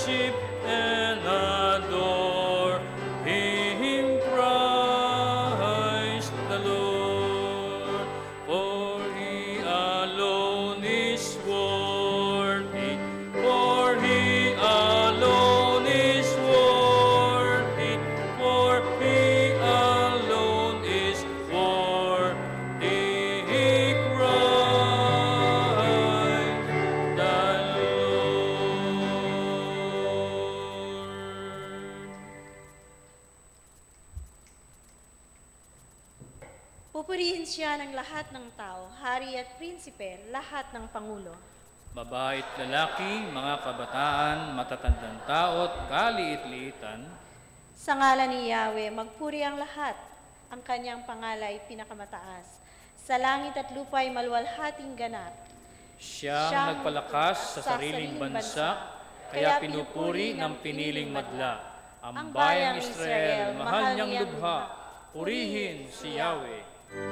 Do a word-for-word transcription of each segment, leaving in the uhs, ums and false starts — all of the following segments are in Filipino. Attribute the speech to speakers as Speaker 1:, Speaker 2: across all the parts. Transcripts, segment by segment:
Speaker 1: worship and adore Him, Christ the Lord. For He alone is worthy, for He alone is worthy, for He alone is worthy, Christ the Lord.
Speaker 2: Pupurihin siya ng lahat ng tao, hari at prinsipe, lahat ng pangulo.
Speaker 1: Babae at lalaki, mga kabataan, matatandang tao at kaliit-liitan,
Speaker 2: Sa ngalan ni Yahweh, magpuri ang lahat. Ang kanyang pangalay pinakamataas. Sa langit at lupa ay maluwalhating ganap.
Speaker 1: siyang nagpalakas sa sariling bansa, kaya pinupuri ng piniling madla. Ang bayang Israel, mahal niyang lubha, purihin si Yahweh.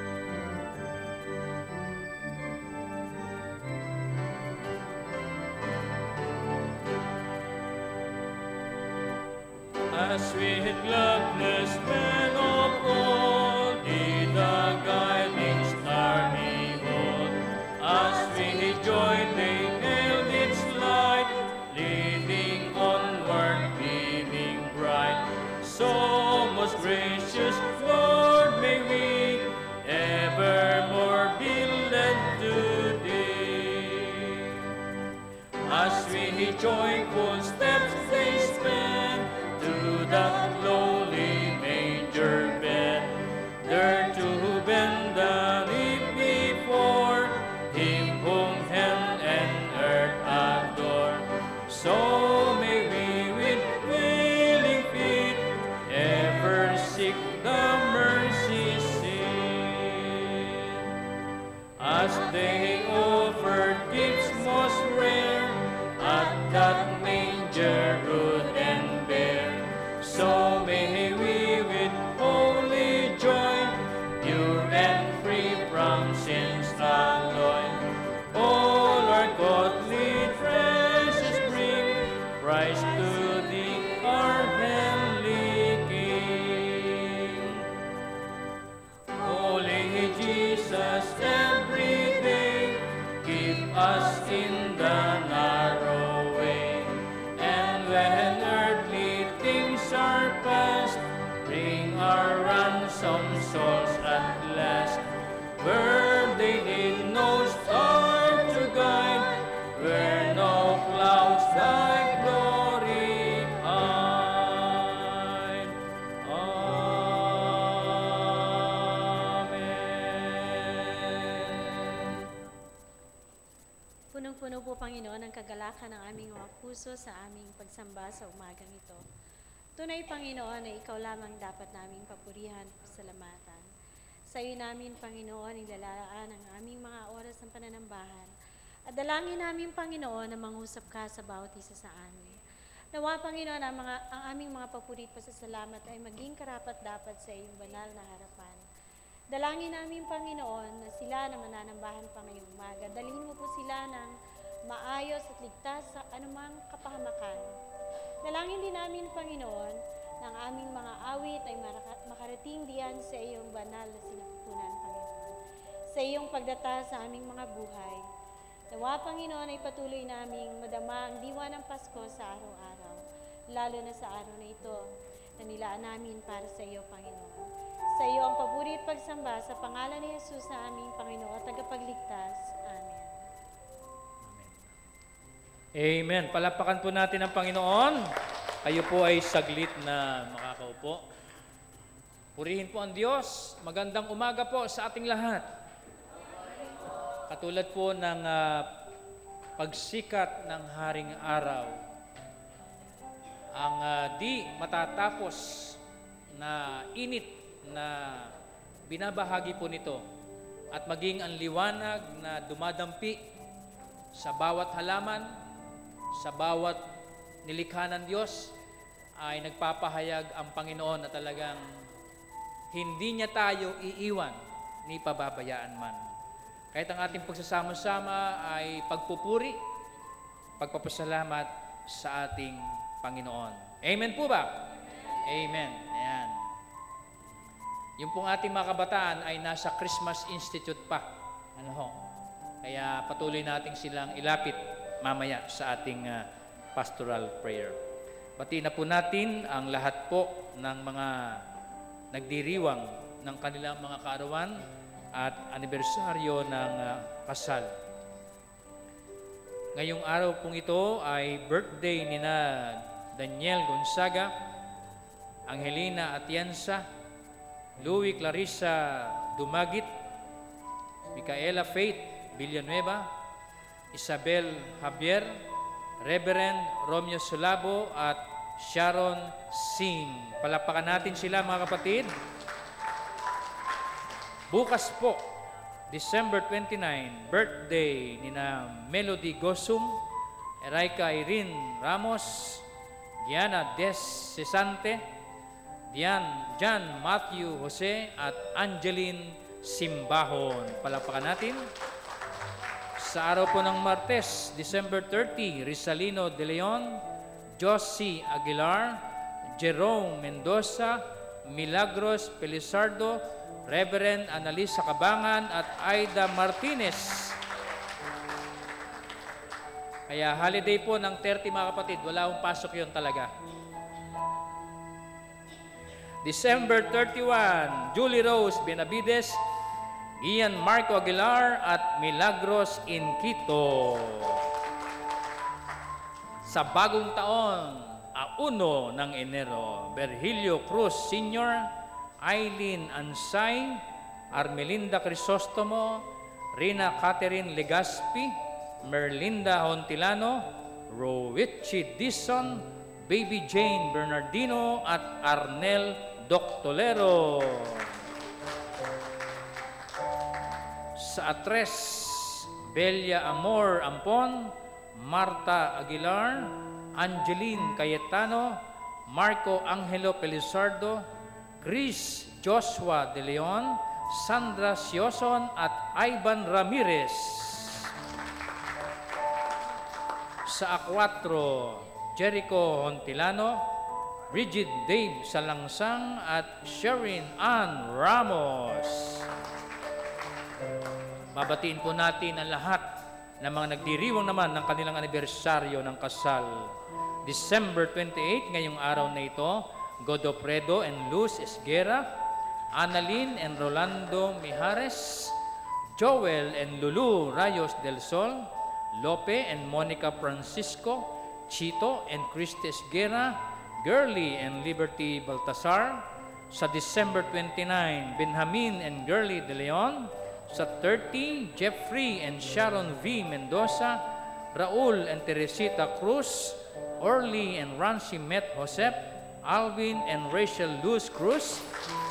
Speaker 1: As with gladness men of old did the guiding star behold, as with joy they hailed its light, leading onward, beaming bright. So most gracious Lord, may we evermore be led to Thee. As we joyful steps they spend to that lowly manger bed, there to bend the knee before Him whom heaven and earth adore. So may we with willing feet ever seek the mercy seat, as they offered gifts most rare at that manger rude and bare. So may we with holy joy, pure and free from sin's alloy, all our godly treasures bring, Christ to Thee, our heavenly King. Holy Jesus, every day keep us in the narrow way, and when earthly things are past, bring our ransomed souls at last. Where they need no star to guide, where no clouds thy glory hide. Amen.
Speaker 2: Punong-puno po, Panginoon, ang kagalakan ng aming mga puso sa aming pagsamba sa umagang ito. Tunay, Panginoon, na Ikaw lamang dapat naming papurihan at pasalamatan. Sa iyo namin, Panginoon, ilalaan ang aming mga oras ng pananambahan. At dalangin namin, Panginoon, na mangusap ka sa bawat isa sa amin. Nawa, Panginoon, ang, mga, ang aming mga papuri at pasasalamat ay maging karapat-dapat sa iyong banal na harapan. Dalangin namin, Panginoon, na sila na mananambahan pa ngayong umaga. Dalhin mo po sila ng maayos at ligtas sa anumang kapahamakan. Dalangin din namin, Panginoon, na ang aming mga awit ay makarating diyan sa iyong banal na sinapupunan, Panginoon. Sa iyong pagdata sa aming mga buhay. Nawa, Panginoon, ay patuloy naming madama ang diwa ng Pasko sa araw-araw, lalo na sa araw na ito na nilaan namin para sa iyo, Panginoon. Sa iyo ang papuri at pagsamba sa pangalan ni Jesus na aming Panginoon at tagapagligtas. Amen.
Speaker 1: Amen. Palapakan po natin ang Panginoon. Kayo po ay saglit na makakaupo. Purihin po ang Diyos. Magandang umaga po sa ating lahat. Katulad po ng uh, pagsikat ng haring araw, ang uh, di matatapos na init na binabahagi po nito at maging ang liwanag na dumadampi sa bawat halaman, sa bawat nilikha ng Diyos, ay nagpapahayag ang Panginoon na talagang hindi niya tayo iiwan ni pababayaan man. Kahit ang ating pagsasama-sama ay pagpupuri, pagpapasalamat, sa ating Panginoon. Amen po ba? Amen. Ayan. Yung pong ating mga kabataan ay nasa Christmas Institute pa. Ano ho? Kaya patuloy natin silang ilapit mamaya sa ating uh, pastoral prayer. Batiin na po natin ang lahat po ng mga nagdiriwang ng kanilang mga kaarawan at anibersaryo ng uh, kasal. Ngayong araw pong ito ay birthday ni na Daniel Gonzaga, Angelina Atienza, Louie Clarissa Dumagit, Micaela Faith Villanueva, Isabel Javier, Reverend Romeo Sulabo at Sharon Singh. Palapakan natin sila mga kapatid. Bukas po, December twenty-ninth, birthday ni na Melody Gosum, Eraika Irene Ramos, Diana Des Cesante, Dian Jan Matthew Jose at Angeline Simbahon. Palapakan natin. Sa araw po ng Martes, December thirtieth, Rizalino De Leon, Josie Aguilar, Jerome Mendoza, Milagros Pelizardo, Reverend Analisa Cabangan at Aida Martinez. Kaya holiday po ng thirty mga kapatid, wala akong pasok yun talaga. December thirty-first, Julie Rose Benavides, Ian Marco Aguilar at Milagros Inquito. Sa bagong taon, a uno ng Enero, Virgilio Cruz Senior, Eileen Ansay, Armelinda Crisostomo, Rina Catherine Legaspi, Merlinda Hontilano, Rowichi Dison, Baby Jane Bernardino at Arnel Doctolero. Sa atres, Belia Amor Ampon, Marta Aguilar, Angeline Cayetano, Marco Angelo Pelizardo, Chris Joshua De Leon, Sandra Sioson at Ivan Ramirez. Sa akwatro, Jericho Hontilano, Bridget Dave Salangsang at Sherin Ann Ramos. Babatiin po natin ang lahat ng mga nagdiriwang naman ng kanilang anibersaryo ng kasal. December twenty-eighth, ngayong araw na ito, Godofredo and Luz Esguera, Annalyn and Rolando Mijares, Joel and Lulu Rayos del Sol, Lope and Monica Francisco, Chito and Christy Esguera, Girly and Liberty Baltasar. Sa December twenty-ninth, Benjamin and Girly De Leon. Sa thirty, Jeffrey and Sharon V. Mendoza, Raul and Teresita Cruz, Orly and Rancy Met Josep, Alvin and Rachel Luz Cruz.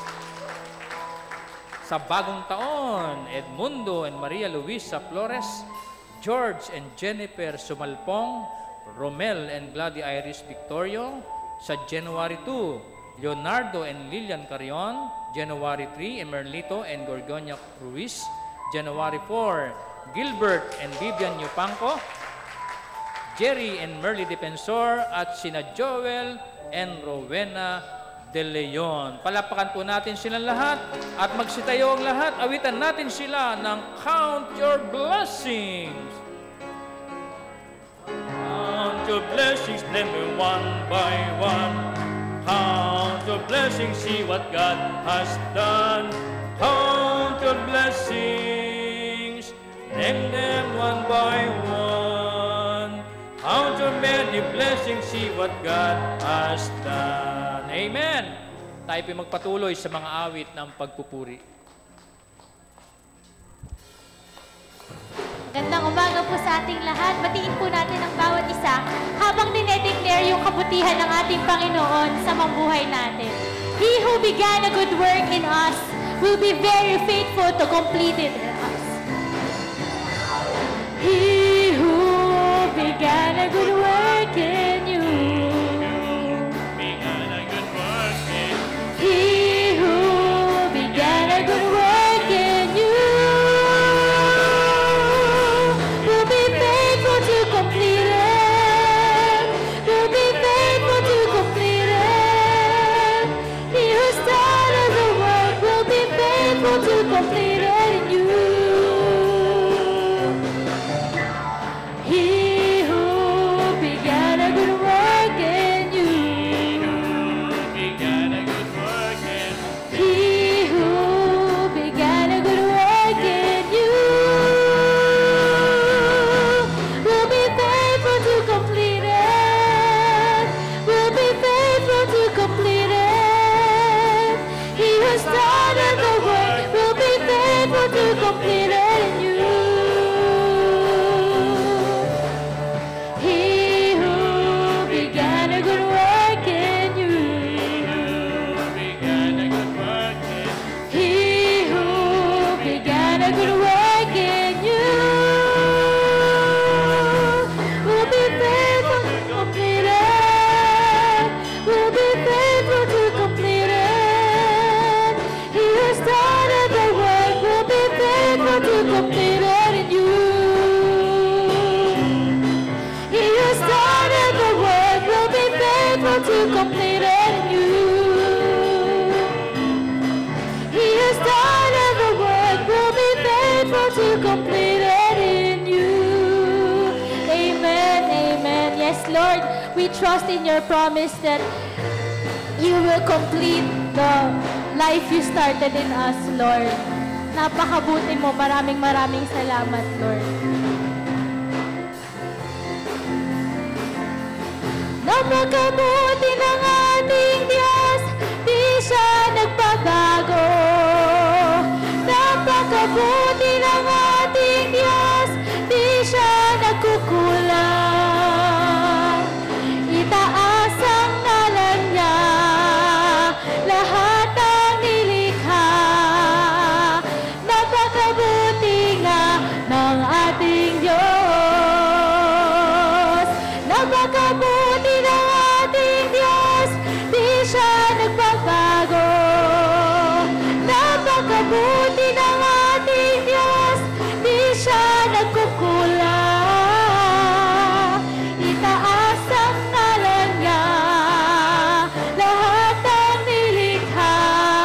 Speaker 1: Sa bagong taon, Edmundo and Maria Luisa Flores, George and Jennifer Sumalpong, Romel and Gladys Iris Victorio. Sa January second, Leonardo and Lilian Carrion. January third, Emerlito and Gorgonia Ruiz. January fourth, Gilbert and Vivian Yupanco. Jerry and Merly Defensor at sina Joel and Rowena De Leon. Palapakan po natin silang lahat at magsitayo ang lahat. Awitan natin sila ng Count Your Blessings. Count your blessings, name them one by one. Count your blessings, see what God has done. Count your blessings, name them one by one. Count your many blessings, see what God has done. Amen. Tayo po magpatuloy sa mga awit ng pagpupuri.
Speaker 3: Gandang umaga po sa ating lahat. Batiin po natin ang bawat isa habang dinedeclare yung kabutihan ng ating Panginoon sa mambuhay natin. He who began a good work in us will be very faithful to complete it in us. He who began a good work in you.
Speaker 1: Began a good work in
Speaker 3: He who began a good work in you will be faithful to complete it. we trust in your promise that you will complete the life you started in us, Lord. Napakabuti mo. Maraming maraming salamat, Lord. Napakabuti ng ating Diyos, di siya nagbabago. Napakabuti ng ating Diyos, di siya nagkukulang. Itaas ang ngalan niya, lahat ang nilikha. Napakabuti nga ng ating Diyos. Napakabuti ng ating Diyos, di siya nagbabago. Napakabuti ng ating Diyos, di siya nagkukulang. Itaas ang ngalan niya, lahat ang nilikha.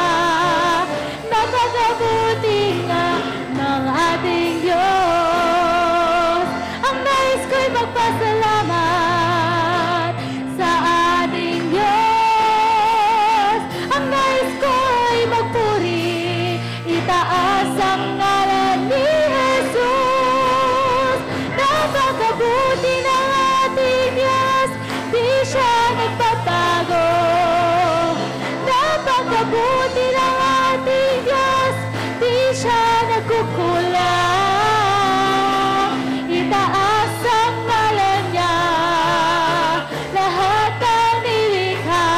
Speaker 3: Napakabuti nga ng ating Diyos. Ang nais ko'y magpasalamat sa ating Diyos. Ang nais ko'y magpuri, itaas ang ngalan ni Jesus. Napakabuti ng ating Diyos, di siya nagbabago. Napakabuti ng ating Diyos, di siya nagkukulang. Itaas ang ngalan niya, lahat ang nilikha.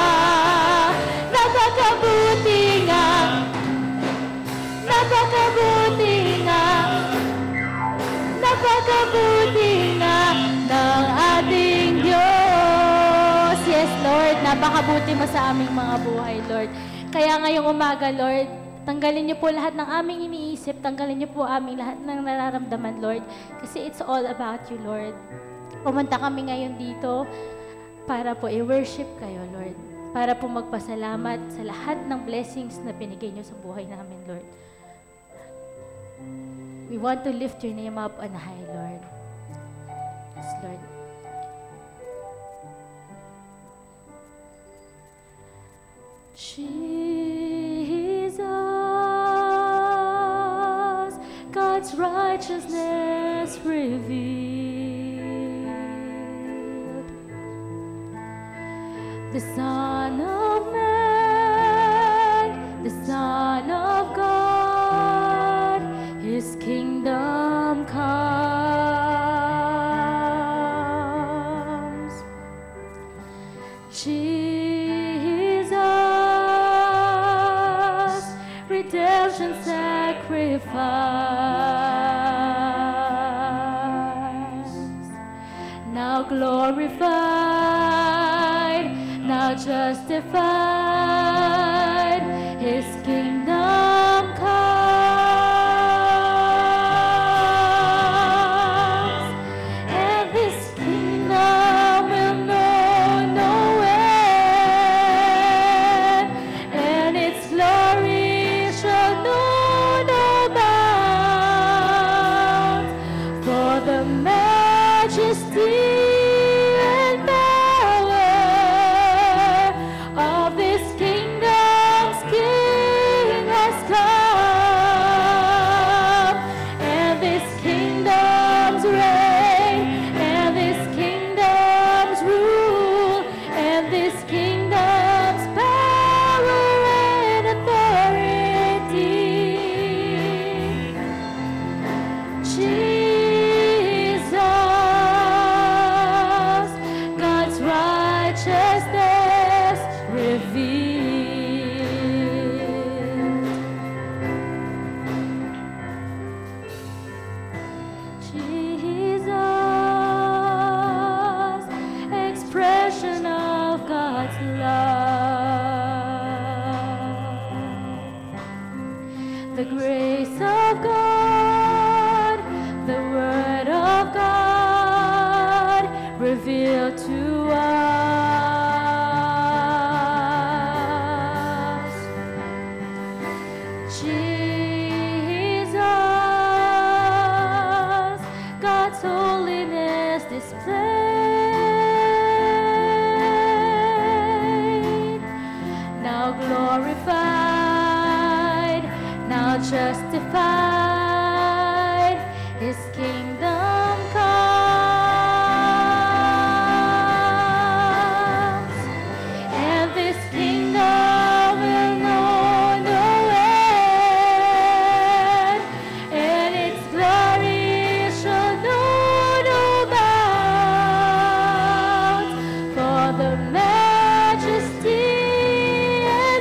Speaker 3: Napakabuti nga, napakabuti nga, napakabuti nga ng ating Diyos. Yes, Lord, napakabuti mo sa aming mga buhay, Lord. Kaya ngayong umaga, Lord, tanggalin niyo po lahat ng aming iniisip, tanggalin niyo po aming lahat ng nararamdaman, Lord. Kasi it's all about you, Lord. Pumunta kami ngayon dito para po i-worship kayo, Lord. Para po magpasalamat sa lahat ng blessings na binigay niyo sa buhay namin, Lord. We want to lift your name up on high, Lord. Yes, Lord. Jesus, God's righteousness revealed. The Son of Man, the Son of God, His kingdom comes. Jesus, redemption sacrifice, now glorified, now justified, His kingdom comes, and this kingdom will know no end, and its glory shall know no bounds, for the majesty and power of this kingdom's King has come, and this kingdom's reign, and this kingdom's rule, and this kingdom's power and authority. Jesus, God's righteousness revealed. Jesus, expression of God's love. The grace of God, the Word of God, revealed to us. Jesus, God's holiness displayed. the majesty and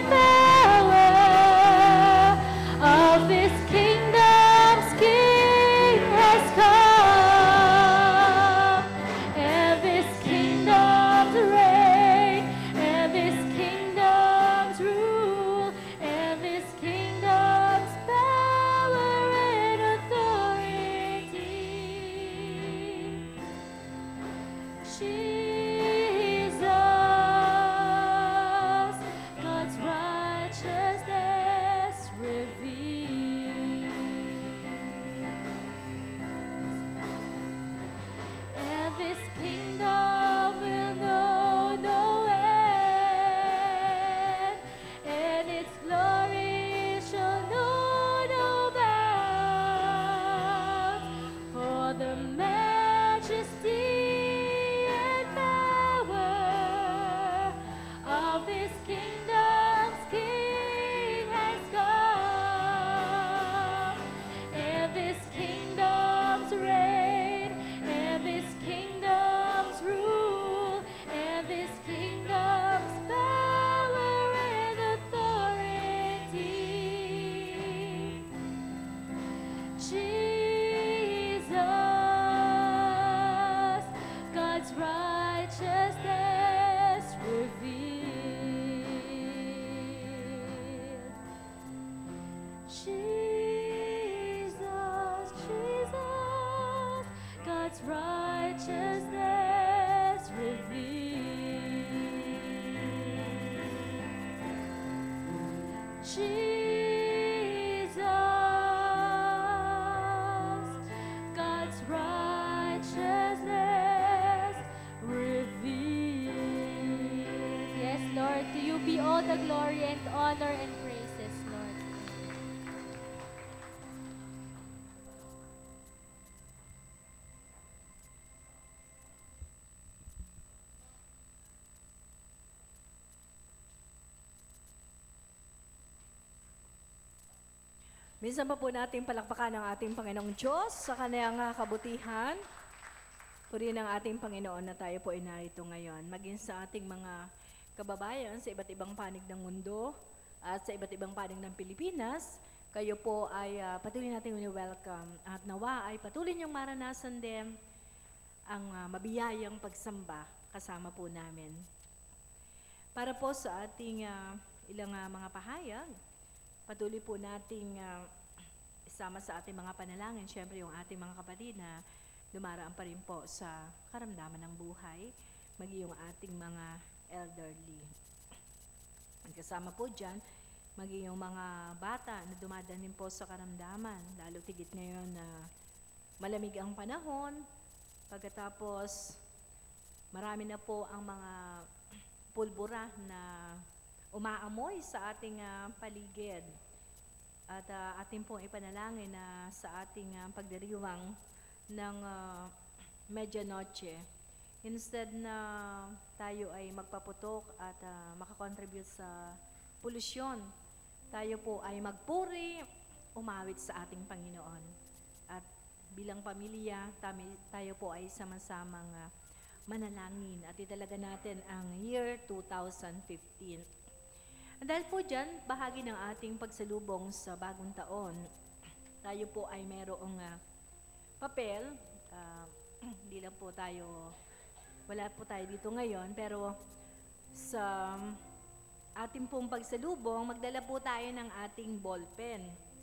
Speaker 3: power of this kingdom's King has come, and this kingdom's reign, and this kingdom's rule, and this kingdom's power and authority. Jesus, God's righteousness revealed. And this kingdom will know no end, and its glory shall know no bounds. For the majesty and power of this kingdom's King has come, and this kingdom's reign, and this kingdom's rule, and this kingdom's power and authority. Jesus, God's righteousness revealed. Jesus, Jesus, God's righteousness revealed. Jesus, God's righteousness revealed. Yes, Lord, to you be all the glory and honor and praises, Lord.
Speaker 4: Minsan pa po natin palakpakan ang ating Panginoong Diyos sa kanyang ah, kabutihan. Purihin ang ating Panginoon na tayo po ay narito ngayon. Maging sa ating mga kababayan sa iba't ibang panig ng mundo at sa iba't ibang panig ng Pilipinas, kayo po ay ah, patuloy natin welcome at nawa ay patuloy niyong maranasan din ang ah, mabiyayang pagsamba kasama po namin. Para po sa ating ah, ilang ah, mga pahayag, patuloy po nating uh, isama sa ating mga panalangin, syempre yung ating mga kapatid na dumaraan pa rin po sa karamdaman ng buhay, maging yung ating mga elderly. Ang kasama po dyan, maging yung mga bata na dumadaan din po sa karamdaman, lalo tigit ngayon na malamig ang panahon, pagkatapos marami na po ang mga pulbura na umaamoy sa ating uh, paligid. At uh, ating pong ipanalangin na sa ating uh, pagdiriwang ng uh, medianoche, instead na tayo ay magpaputok at uh, makakontribute sa polusyon, tayo po ay magpuri, umawit sa ating Panginoon. At bilang pamilya, tami, tayo po ay sama-samang uh, manalangin at italaga natin ang year two thousand fifteen. Dahil po dyan, bahagi ng ating pagsalubong sa bagong taon, tayo po ay merong uh, papel, uh, hindi lang po tayo, wala po tayo dito ngayon, pero sa ating pong pagsalubong, magdala po tayo ng ating ballpen.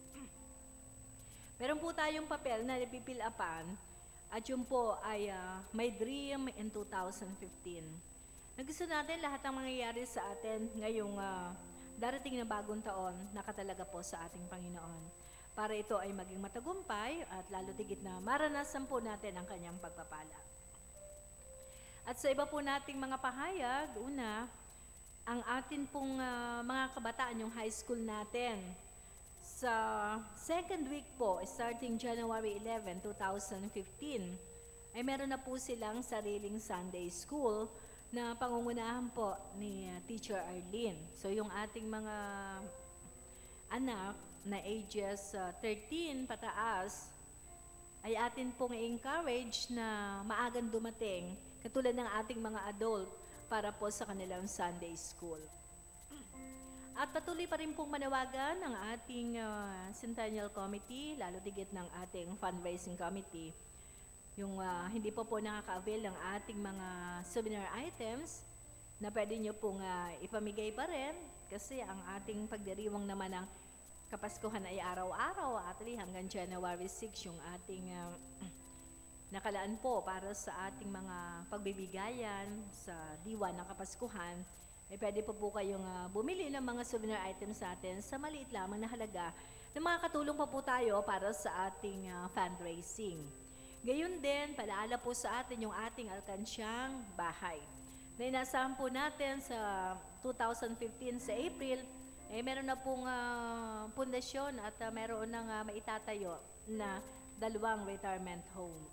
Speaker 4: Meron po tayong papel na napipilapan, at yun po ay uh, My Dream in two thousand fifteen. Nagusto natin lahat ng mangyayari sa atin ngayong uh, darating na bagong taon, nakatalaga po sa ating Panginoon. Para ito ay maging matagumpay at lalo tigit na maranasan po natin ang kanyang pagpapala. At sa iba po nating mga pahayag, una, ang atin pong uh, mga kabataan, yung high school natin, sa second week po, starting January eleventh, two thousand fifteen, ay meron na po silang sariling Sunday school na pangungunahan po ni uh, Teacher Arlene. So yung ating mga anak na ages uh, thirteen pataas, ay atin pong i-encourage na maagang dumating, katulad ng ating mga adult, para po sa kanilang Sunday School. At patuloy pa rin pong manawagan ng ating uh, Centennial Committee, lalo digit ng ating fundraising committee, yung uh, hindi po po nakaka-avail ng ating mga souvenir items na pwede nyo pong uh, ipamigay pa rin kasi ang ating pagdiriwang naman ng Kapaskuhan ay araw-araw, actually hanggang January sixth yung ating uh, nakalaan po para sa ating mga pagbibigayan sa diwa ng Kapaskuhan. Ay pwede po po kayong uh, bumili ng mga souvenir items natin sa maliit lamang na halaga na makakatulong pa po tayo para sa ating uh, fundraising. Gayun din, palaala po sa atin yung ating alkansyang bahay. Na inasahan po natin sa two thousand fifteen sa April, eh meron na pong uh, pundasyon at uh, meron nang uh, maitatayo na dalawang retirement home.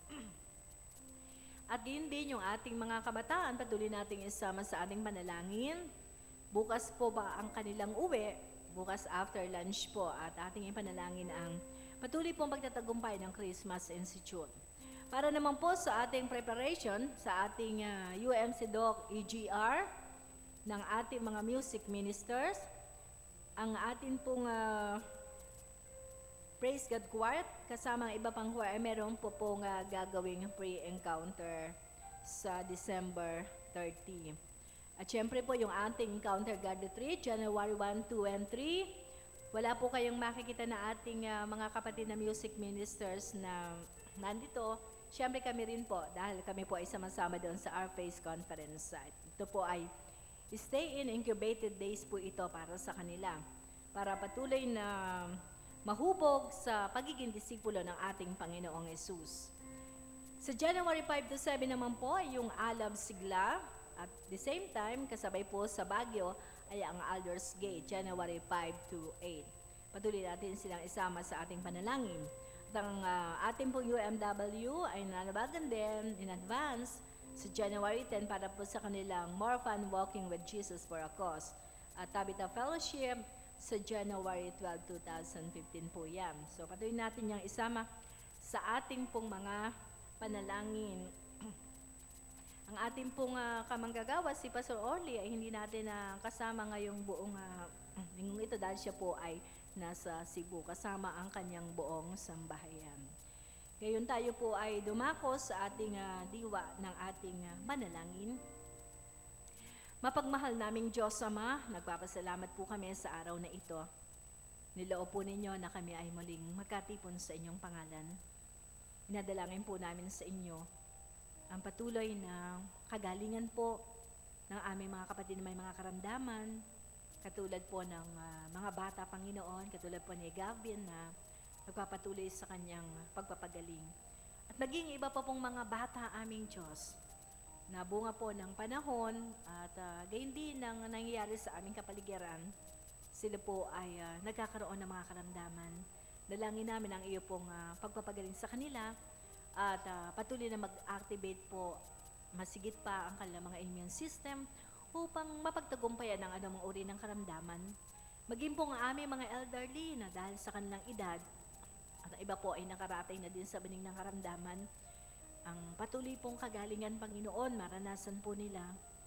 Speaker 4: At yun din yung ating mga kabataan, patuloy nating isama sa ating panalangin. Bukas po ba ang kanilang uwi? Bukas after lunch po at ating ipanalangin ang patuloy pong pagtatagumpay ng Christmas Institute. Para naman po sa ating preparation, sa ating uh, U M C Doc E G R, ng ating mga music ministers, ang ating pong uh, Praise God Choir, kasama ang iba pang choir, ay meron po pong uh, gagawing pre-encounter sa December thirtieth. At syempre po yung ating encounter God Retreat, January one, two, and three. Wala po kayong makikita na ating uh, mga kapatid na music ministers na nandito. Syempre kami rin po, dahil kami po ay sama-sama doon sa Our Face Conference site. Ito po ay stay in incubated days po ito para sa kanila. Para patuloy na mahubog sa pagiging disipulo ng ating Panginoong Yesus. Sa January five to seven naman po ay yung Alab Sigla at the same time kasabay po sa Baguio ay ang Alders Gate, January five to eight. Patuloy natin silang isama sa ating panalangin. At ang uh, ating pong U M W ay nanabagan din in advance sa January tenth para po sa kanilang More Fun Walking with Jesus for a Cause. At Tabitha Fellowship sa January twelfth, twenty fifteen po yan. So patuloy natin yung isama sa ating pong mga panalangin. Ang ating pong uh, kamanggagawa, si Pastor Orly, ay hindi natin na uh, kasama ngayong buong uh, lingong ito dahil siya po ay nasa Cebu, kasama ang kanyang buong sambahayan. Ngayon tayo po ay dumako sa ating uh, diwa ng ating uh, manalangin. Mapagmahal naming Diyos Ama, nagpapasalamat po kami sa araw na ito. Niloob po ninyo na kami ay muling magkatipon sa inyong pangalan. Inadalangin po namin sa inyo ang patuloy na kagalingan po ng aming mga kapatid na may mga karamdaman, katulad po ng uh, mga bata, Panginoon, katulad po ni Gavin na nagpapatuloy sa kanyang pagpapagaling. At maging iba pa pong mga bata aming Diyos, na bunga po ng panahon at uh, gayon din ng nangyayari sa aming kapaligiran, sila po ay uh, nagkakaroon ng mga karamdaman. Dalangin namin ang iyo pong uh, pagpapagaling sa kanila at uh, patuloy na mag-activate po masigit pa ang kanilang mga immune system upang mapagtagumpayan ang anumang uri ng karamdaman. Maging po ang aming mga elderly na dahil sa kanilang edad at iba po ay nakarating na din sa baning ng karamdaman, ang patuloy pong kagalingan, Panginoon, maranasan po nila.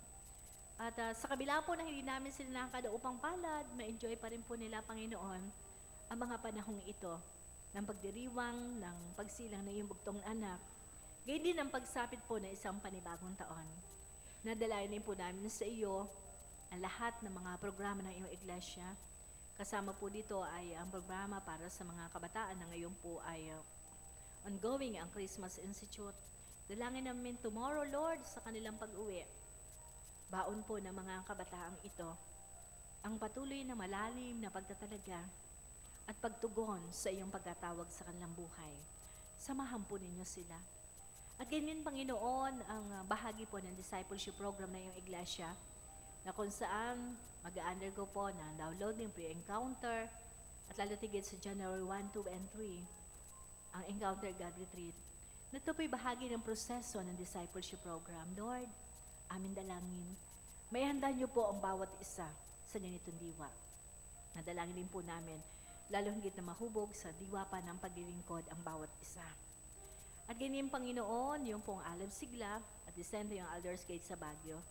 Speaker 4: At uh, sa kabila po na hindi namin sila nakakadaupang palad, ma-enjoy pa rin po nila, Panginoon, ang mga panahong ito ng pagdiriwang, ng pagsilang ng iyong bugtong anak, gayon din ang pagsapit po na isang panibagong taon. Nadalayan din po namin sa iyo ang lahat ng mga programa ng iyong iglesia. Kasama po dito ay ang programa para sa mga kabataan na ngayon po ay uh, ongoing ang Christmas Institute. Dalangin namin tomorrow, Lord, sa kanilang pag-uwi. Baon po ng mga kabataang ito ang patuloy na malalim na pagtatalaga at pagtugon sa iyong pagkatawag sa kanilang buhay. Samahan po ninyo sila. At ganyan, Panginoon, ang bahagi po ng discipleship program na iyong iglesia na kung saan mag-undergo po na downloading pre-encounter at lalo tigit sa January one, two, and three ang Encounter God Retreat. Na ito po'y bahagi ng proseso ng discipleship program. Lord, amin dalangin, may handa niyo po ang bawat isa sa ganitong diwa. Nadalangin din po namin, lalo higit na mahubog sa diwa pa ng paglilingkod ang bawat isa. At ganyan, Panginoon, yung pong Alab Sigla at the center yung Alders Gate sa Baguio,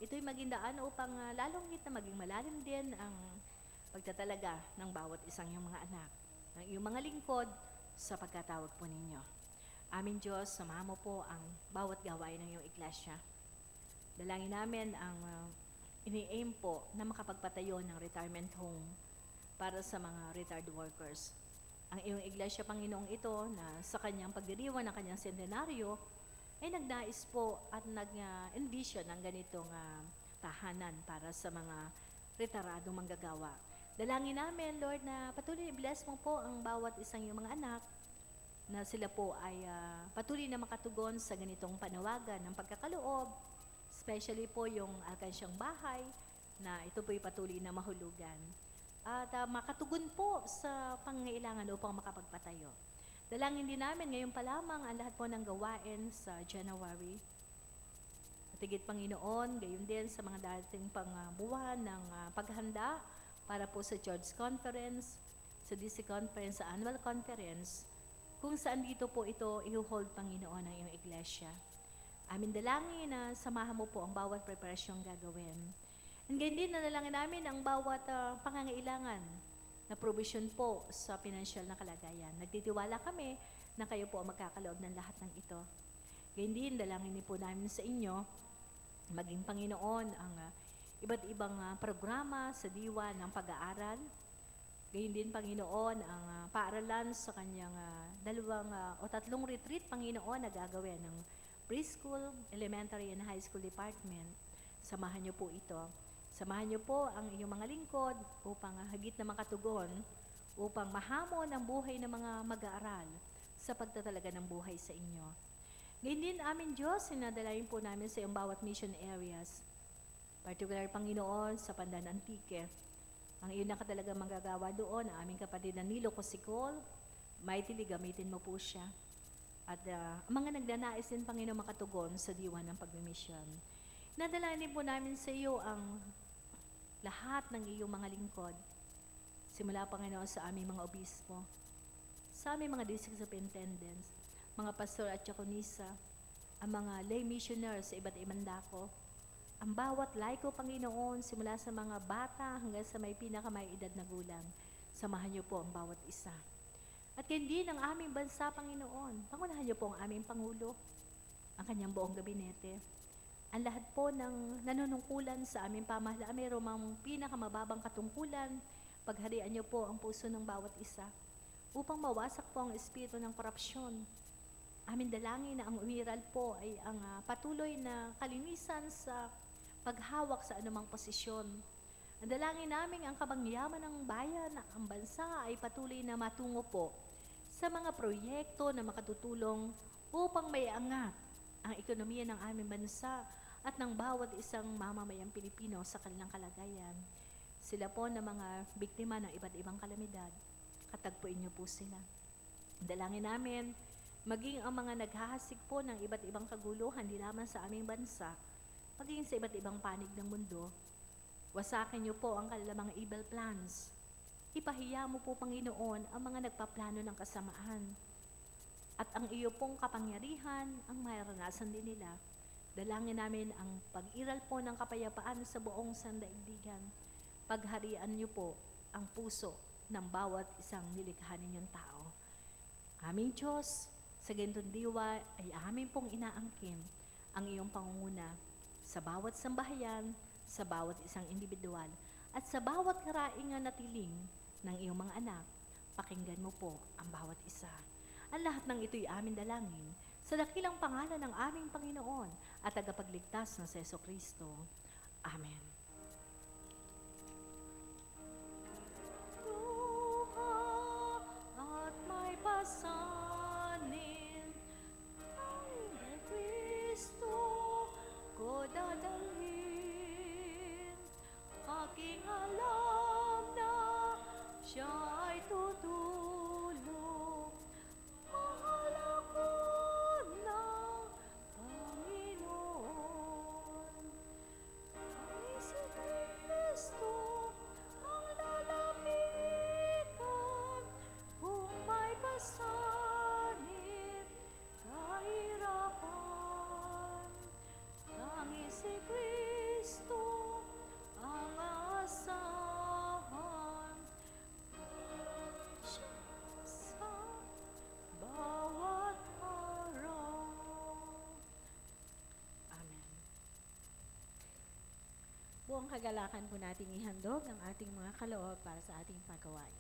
Speaker 4: ito'y maging daan upang uh, lalong hit na maging malalim din ang pagtatalaga ng bawat isang iyong mga anak, ng iyong mga lingkod sa pagkatawag po ninyo. Aming Diyos, samahan mo po ang bawat gawain ng iyong iglesia. Dalangin namin ang uh, ini-aim po na makapagpatayo ng retirement home para sa mga retired workers. Ang iyong iglesia, Panginoong ito, na sa kanyang pagdiriwang ng kanyang sentenaryo, ay nagnais po at nag-envision ng ganitong uh, tahanan para sa mga retiradong manggagawa. Dalangin namin, Lord, na patuloy i-bless mo po ang bawat isang iyong mga anak, na sila po ay uh, patuloy na makatugon sa ganitong panawagan ng pagkakaloob, especially po yung alkansyang bahay, na ito po'y patuloy na mahulugan. At uh, makatugon po sa pangangailangan upang makapagpatayo. Dalangin din namin ngayon pa lamang ang lahat po ng gawain sa January. At higit Panginoon, gayon din sa mga dating pang uh, buwan ng uh, paghanda para po sa George Conference, sa D C Conference, sa Annual Conference, kung saan dito po ito i-hold, Panginoon, ang iyong iglesia. Amin dalangin na samahan mo po ang bawat preparasyong gagawin. And gayon din, nanalangin namin ang bawat uh, pangangailangan na provision po sa financial na kalagayan. Nagtitiwala kami na kayo po ang magkakaloob ng lahat ng ito. Gayon din, dalangin din po namin sa inyo, maging Panginoon, ang uh, iba't ibang uh, programa sa diwa ng pag-aaral. Gayon din, Panginoon, ang uh, paaralan sa kanyang uh, dalawang uh, o tatlong retreat, Panginoon, na gagawin ng preschool, elementary, and high school department. Samahan niyo po ito. Samahan niyo po ang iyong mga lingkod upang uh, higit na makatugon, upang mahamon ang buhay ng mga mag-aaral sa pagtatalaga ng buhay sa inyo. Ngayon din, amin Diyos, sinadalayin po namin sa iyong bawat mission areas, particular, Panginoon, sa Pandan Antique. Ang iyon na katalagang magagawa doon, ang aming kapatid na Nilo Cosikol, mightily gamitin mo po siya. At uh, mga nagdanais din, Panginoon, makatugon sa diwa ng pagmimisyon. Nadalain din po namin sa iyo ang lahat ng iyong mga lingkod. Simula, Panginoon, sa aming mga obispo, sa aming mga district superintendents, mga pastor at diakonisa, ang mga lay missionaries sa iba't ibang dako, ang bawat laiko, Panginoon, simula sa mga bata hanggang sa may pinakamay edad na gulang, samahan niyo po ang bawat isa. At hindi ng aming bansa, Panginoon, pangunahan niyo po ang aming Pangulo, ang kanyang buong gabinete, ang lahat po ng nanunungkulan sa aming pamahalaan, mayroong mga pinakamababang katungkulan, pagharian niyo po ang puso ng bawat isa, upang mawasak po ang espiritu ng korupsyon. Amin dalangin na ang umiral po ay ang uh, patuloy na kalinisan sa paghawak sa anumang posisyon. Ang dalangin namin ang kabangyaman ng bayan, ang bansa ay patuloy na matungo po sa mga proyekto na makatutulong upang maiangat ang ekonomiya ng aming bansa at ng bawat isang mamamayang Pilipino sa kanilang kalagayan. Sila po na mga biktima ng iba't ibang kalamidad, katagpuin niyo po sila. Dalangin namin, maging ang mga naghahasik po ng iba't ibang kaguluhan, di lamang sa aming bansa, maging sa iba't ibang panig ng mundo, wasakin niyo po ang kanilang mga evil plans. Ipahiya mo po, Panginoon, ang mga nagpaplano ng kasamaan. At ang iyo pong kapangyarihan ang maranasan din nila. Dalangin namin ang pag-iral po ng kapayapaan sa buong sandaigdigan. Pagharian niyo po ang puso ng bawat isang nilikha ninyong tao. Aming Diyos, sa ganitong diwa ay amin pong inaangkin ang iyong pangunguna sa bawat sambahayan, sa bawat isang individual, at sa bawat karaingan na tiling ng iyong mga anak. Pakinggan mo po ang bawat isa. Ang lahat ng ito'y amin dalangin sa dakilang pangalan ng aming Panginoon at tagapagligtas na si Jesucristo. Amen. Luha at may pasanin ang Kristo ko dadalhin. Aking alam na siya ay tutulong. Mahal ako ng Panginoon. Ang si Kristo ang lalapitan kung may pasanin.
Speaker 2: buong kagalakan po nating ihandog ang ating mga kaloob para sa ating paggawain.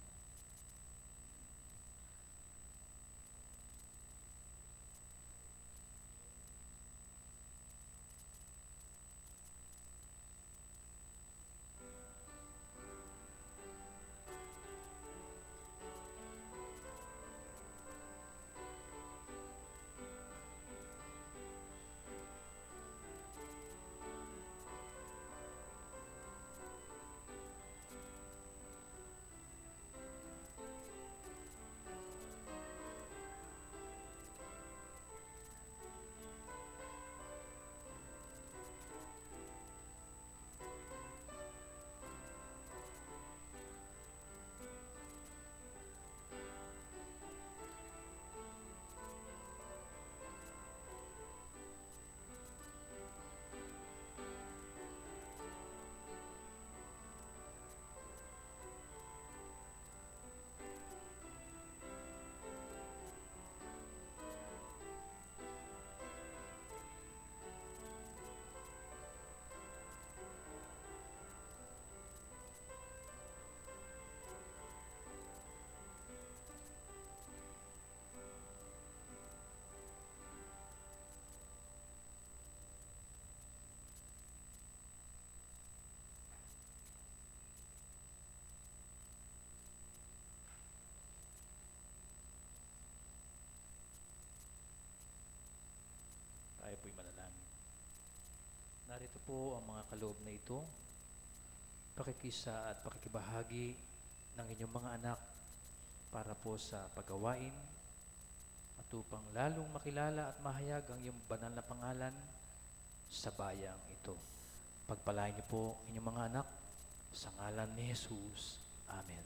Speaker 1: Tayo po'y manalangin. Narito po ang mga kaloob na ito, pakikisa at pakikibahagi ng inyong mga anak para po sa paggawain at upang lalong makilala at mahayag ang iyong banal na pangalan sa bayang ito. Pagpalain niyo po inyong mga anak sa ngalan ni Jesus. Amen.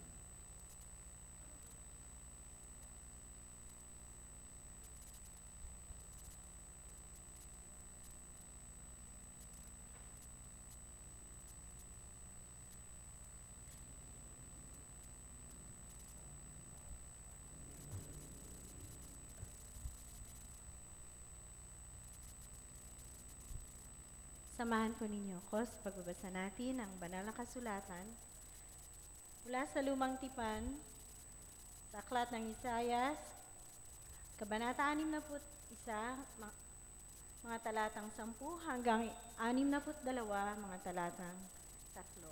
Speaker 2: Samahan po ninyo ako sa pagbabasa natin ng banal na kasulatan mula sa Lumang Tipan, sa Aklat ng Isayas, Kabanata anim na put isa, ma- mga talatang sampu hanggang anim na put dalawa, mga talatang tatlo.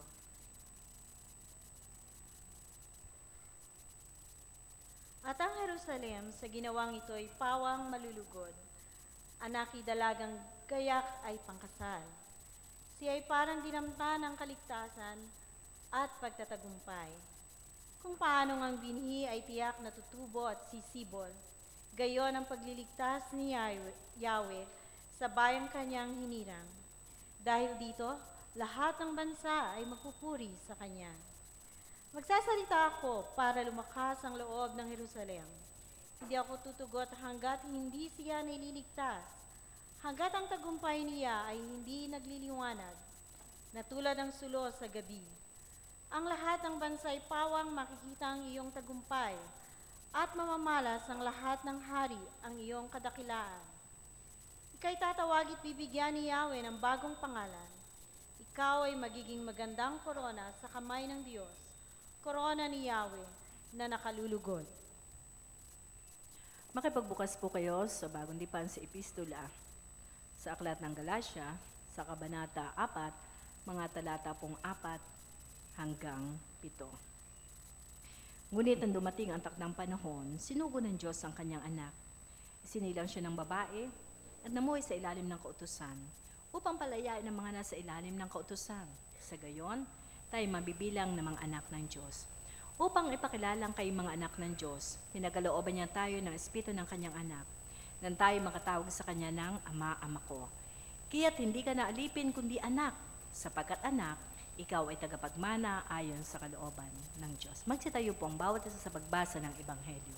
Speaker 2: At ang Jerusalem sa ginawang ito'y pawang malulugod, anaki dalagang gayak ay pangkasal. Siya ay parang dinamta ng kaligtasan at pagtatagumpay. Kung paano ang binhi ay tiyak na tutubo at sisibol, gayon ang pagliligtas ni Yahweh, Yahweh sa bayang kanyang hinirang. Dahil dito, lahat ng bansa ay magpupuri sa kanya. Magsasalita ako para lumakas ang loob ng Jerusalem. Hindi ako tutugot hanggat hindi siya nililigtas. Hanggat ang tagumpay niya ay hindi nagliliwanag, na tulad ng sulo sa gabi. Ang lahat ng bansa ay pawang makikita ang iyong tagumpay, at mamamalas ang lahat ng hari ang iyong kadakilaan. Ika'y tatawagit bibigyan ni Yahweh ng bagong pangalan. Ikaw ay magiging magandang korona sa kamay ng Diyos, korona ni Yahweh na nakalulugod.
Speaker 4: Makipagbukas po kayo sa bagong dipan sa Epistola sa Aklat ng Galacia, sa Kabanata apat, mga talata pong apat hanggang pito. Ngunit nang dumating ang takdang panahon, sinugo ng Diyos ang kanyang anak. Isinilang siya ng babae at namuhay sa ilalim ng kautusan upang palayain ang mga nasa ilalim ng kautusan. Sa gayon, tayo mabibilang ng mga anak ng Diyos. Upang ipakilalang kay mga anak ng Diyos, pinagalooban niya tayo ng espiritu ng kanyang anak, nang tayo makatawag sa kanya ng Ama, Ama ko. Kaya't hindi ka na alipin kundi anak, sapagkat anak, ikaw ay tagapagmana ayon sa kalooban ng Diyos. Magsitayo po ang bawat isa sa pagbasa ng Ebanghelyo.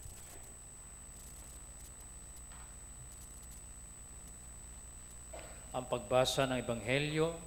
Speaker 1: Ang pagbasa ng Ebanghelyo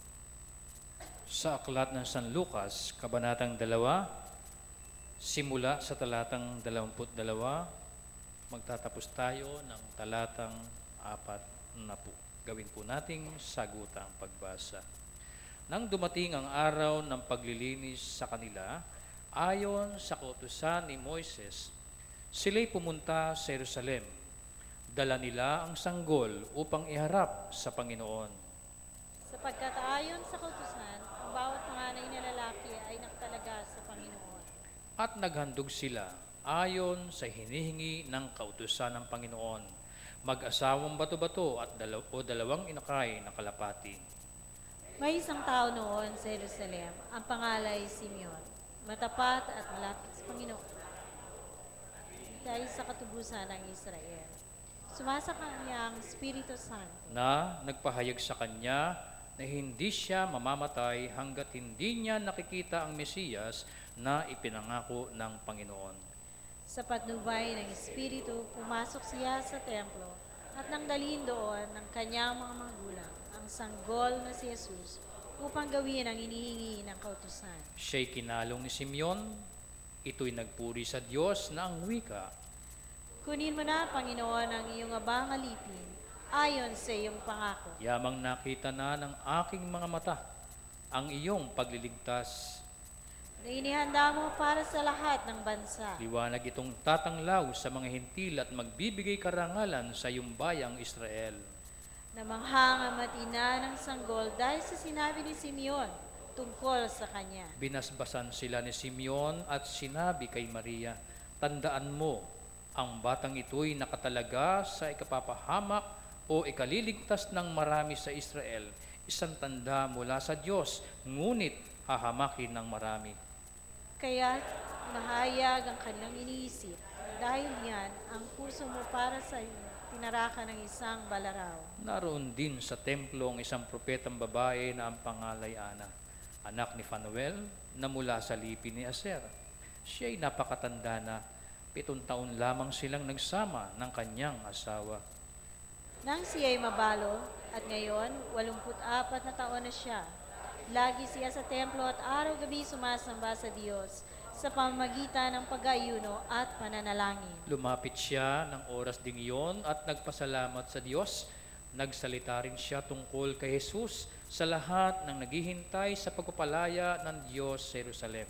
Speaker 1: sa Aklat ng San Lucas, Kabanatang dalawa, simula sa talatang dalawamput dalawa, magtatapos tayo ng talatang apat na po. Gawin po nating sagutang pagbasa. Nang dumating ang araw ng paglilinis sa kanila, ayon sa kautusan ni Moises, sila'y pumunta sa Jerusalem. Dala nila ang sanggol upang iharap sa Panginoon.
Speaker 2: Sapagkat ayon sa kautusan, ang bawat panganay na lalaki ay nakatalaga sa Panginoon.
Speaker 1: At naghandog sila ayon sa hinihingi ng kautusan ng Panginoon, mag-asawang bato-bato at dalaw- o dalawang inakay na kalapati.
Speaker 2: May isang tao noon sa Jerusalem, ang pangalay Simeon, matapat at malapit sa Panginoon, dahil sa katubusan ng Israel. Sumasa kanya ang Espiritu Santo,
Speaker 1: Na nagpahayag sa kanya na hindi siya mamamatay hanggat hindi niya nakikita ang Mesiyas na ipinangako ng Panginoon.
Speaker 2: sa patnubay ng Espiritu, pumasok siya sa templo at nang dalhin doon ng kanyang mga magulang ang sanggol na si Jesus upang gawin ang inihingi ng kautusan.
Speaker 1: Siya'y kinalong ni Simeon, ito'y nagpuri sa Diyos na ang wika.
Speaker 2: Kunin mo na, Panginoon, ang iyong abang alipin ayon sa iyong pangako.
Speaker 1: Yamang nakita na ng aking mga mata ang iyong pagliligtas.
Speaker 2: Na inihanda mo para sa lahat ng bansa.
Speaker 1: Liwanag itong tatanglaw sa mga hintil at magbibigay karangalan sa iyong bayang Israel.
Speaker 2: Na manghangam at ina ng sanggol dahil sa sinabi ni Simeon tungkol sa kanya.
Speaker 1: Binasbasan sila ni Simeon at sinabi kay Maria, tandaan mo, ang batang ito'y nakatalaga sa ikapapahamak o ikaliligtas ng marami sa Israel, isang tanda mula sa Diyos, ngunit hahamakin ng marami.
Speaker 2: Kaya mahayag ang kanilang iniisip. Dahil yan, ang puso mo para sa iyo, tinarakan ng isang balaraw.
Speaker 1: Naroon din sa templo ang isang propetang babae na ang pangalay Ana, anak ni Fanuel, na mula sa lipi ni Aser. Siya'y napakatanda na, pitong taon lamang silang nagsama ng kanyang asawa.
Speaker 2: Nang siya'y mabalo, at ngayon, walumput apat na taon na siya, lagi siya sa templo at araw-gabi sumasamba sa Diyos sa pamamagitan ng pag-aayuno at pananalangin.
Speaker 1: Lumapit siya ng oras ding iyon at nagpasalamat sa Diyos. Nagsalita rin siya tungkol kay Jesus sa lahat ng naghihintay sa pagpapalaya ng Diyos sa Jerusalem.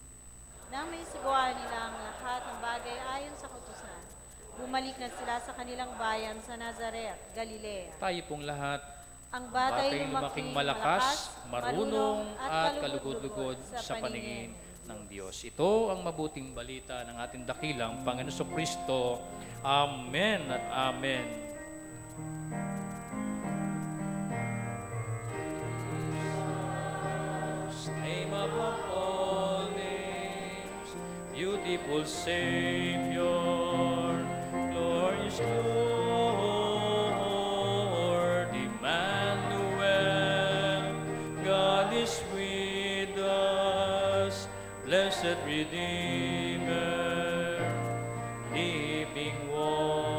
Speaker 2: Nang may sagawa nila ang lahat ng bagay ayon sa kautusan, bumalik na sila sa kanilang bayan sa Nazaret, Galilea.
Speaker 1: Tayo pong lahat,
Speaker 2: Ang batay
Speaker 1: lumaking malakas, marunong at kalugod-lugod sa paningin ng Diyos. Ito ang mabuting balita ng ating dakilang Panginoon Kristo. Amen at amen. Name above all names, beautiful Savior, glorious Lord, Emmanuel, God is with us, blessed Redeemer, living one.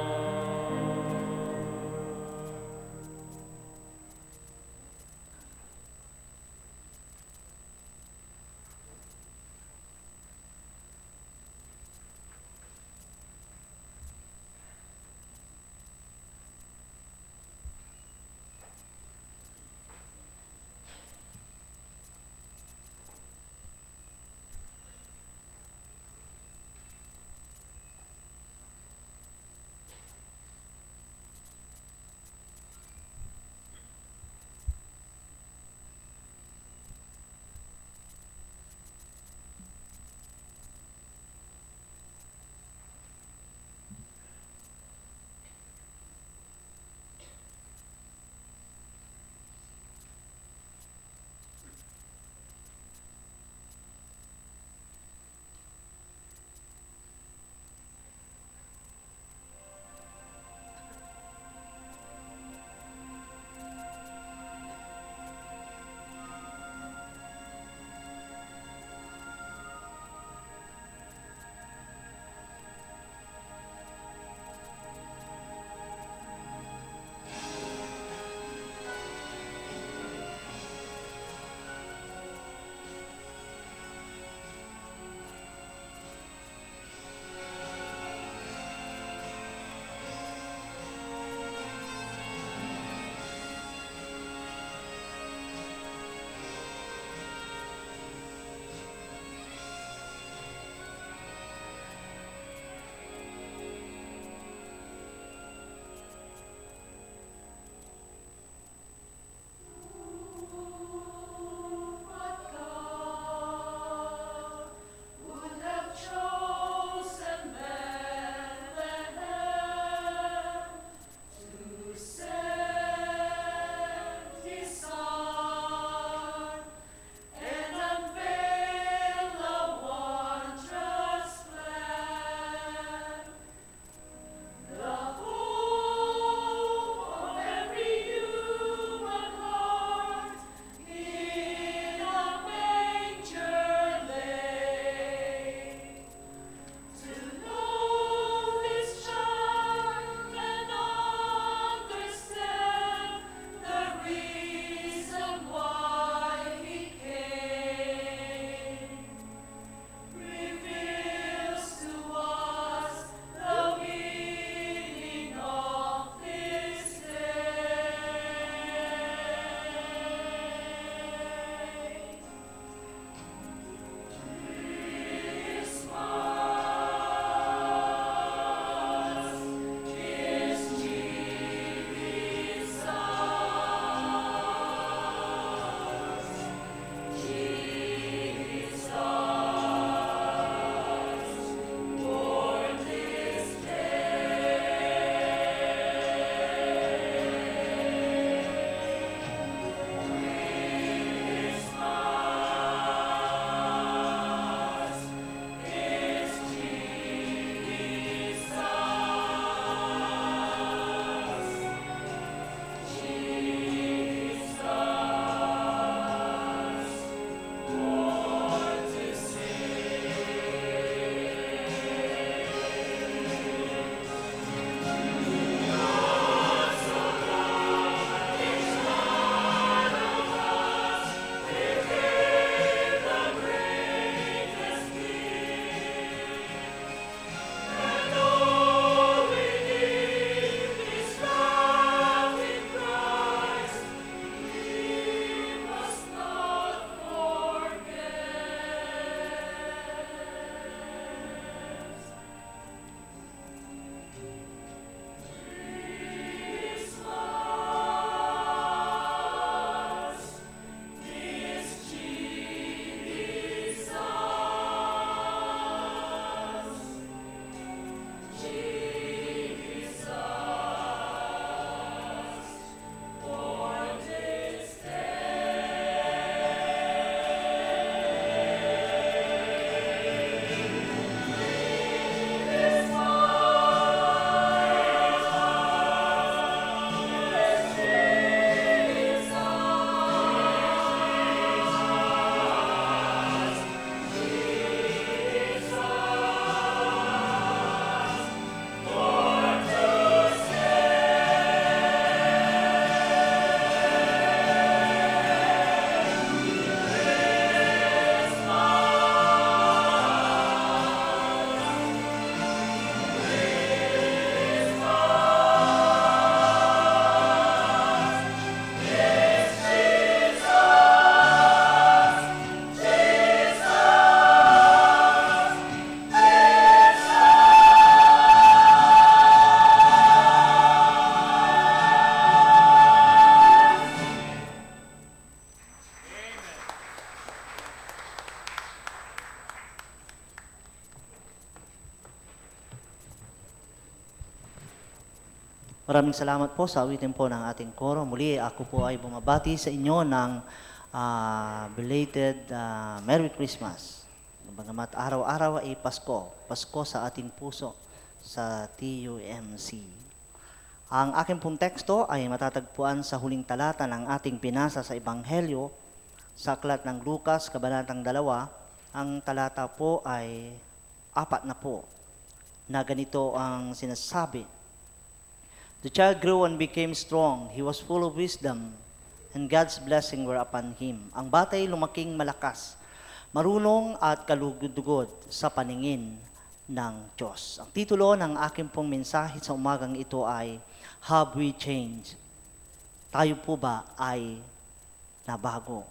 Speaker 5: Maraming salamat po sa awitin po ng ating koro. Muli, ako po ay bumabati sa inyo ng ah, belated ah, Merry Christmas. Bagamat araw-araw ay Pasko. Pasko sa ating puso sa T U M C. Ang aking pong teksto ay matatagpuan sa huling talata ng ating pinasa sa Ebanghelyo sa aklat ng Lucas, Kabanatang dalawa. Ang talata po ay apat na po na ganito ang sinasabi. The child grew and became strong. He was full of wisdom, and God's blessing were upon him. Ang batay lumaking malakas, marunong at kalugod-dugod sa paningin ng Diyos. Ang titulo ng aking pong mensahe sa umagang ito ay, Have we changed? Tayo po ba ay nabago?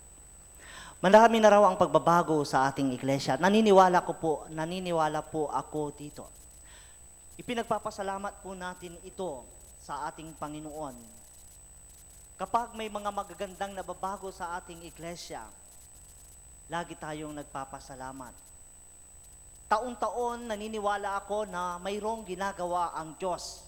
Speaker 5: Marami na raw ang pagbabago sa ating iglesia. Naniniwala ko po, naniniwala po ako dito. Ipinagpapasalamat po natin ito sa ating Panginoon. Kapag may mga magagandang nababago sa ating iglesia, lagi tayong nagpapasalamat. Taon-taon naniniwala ako na mayroong ginagawa ang Diyos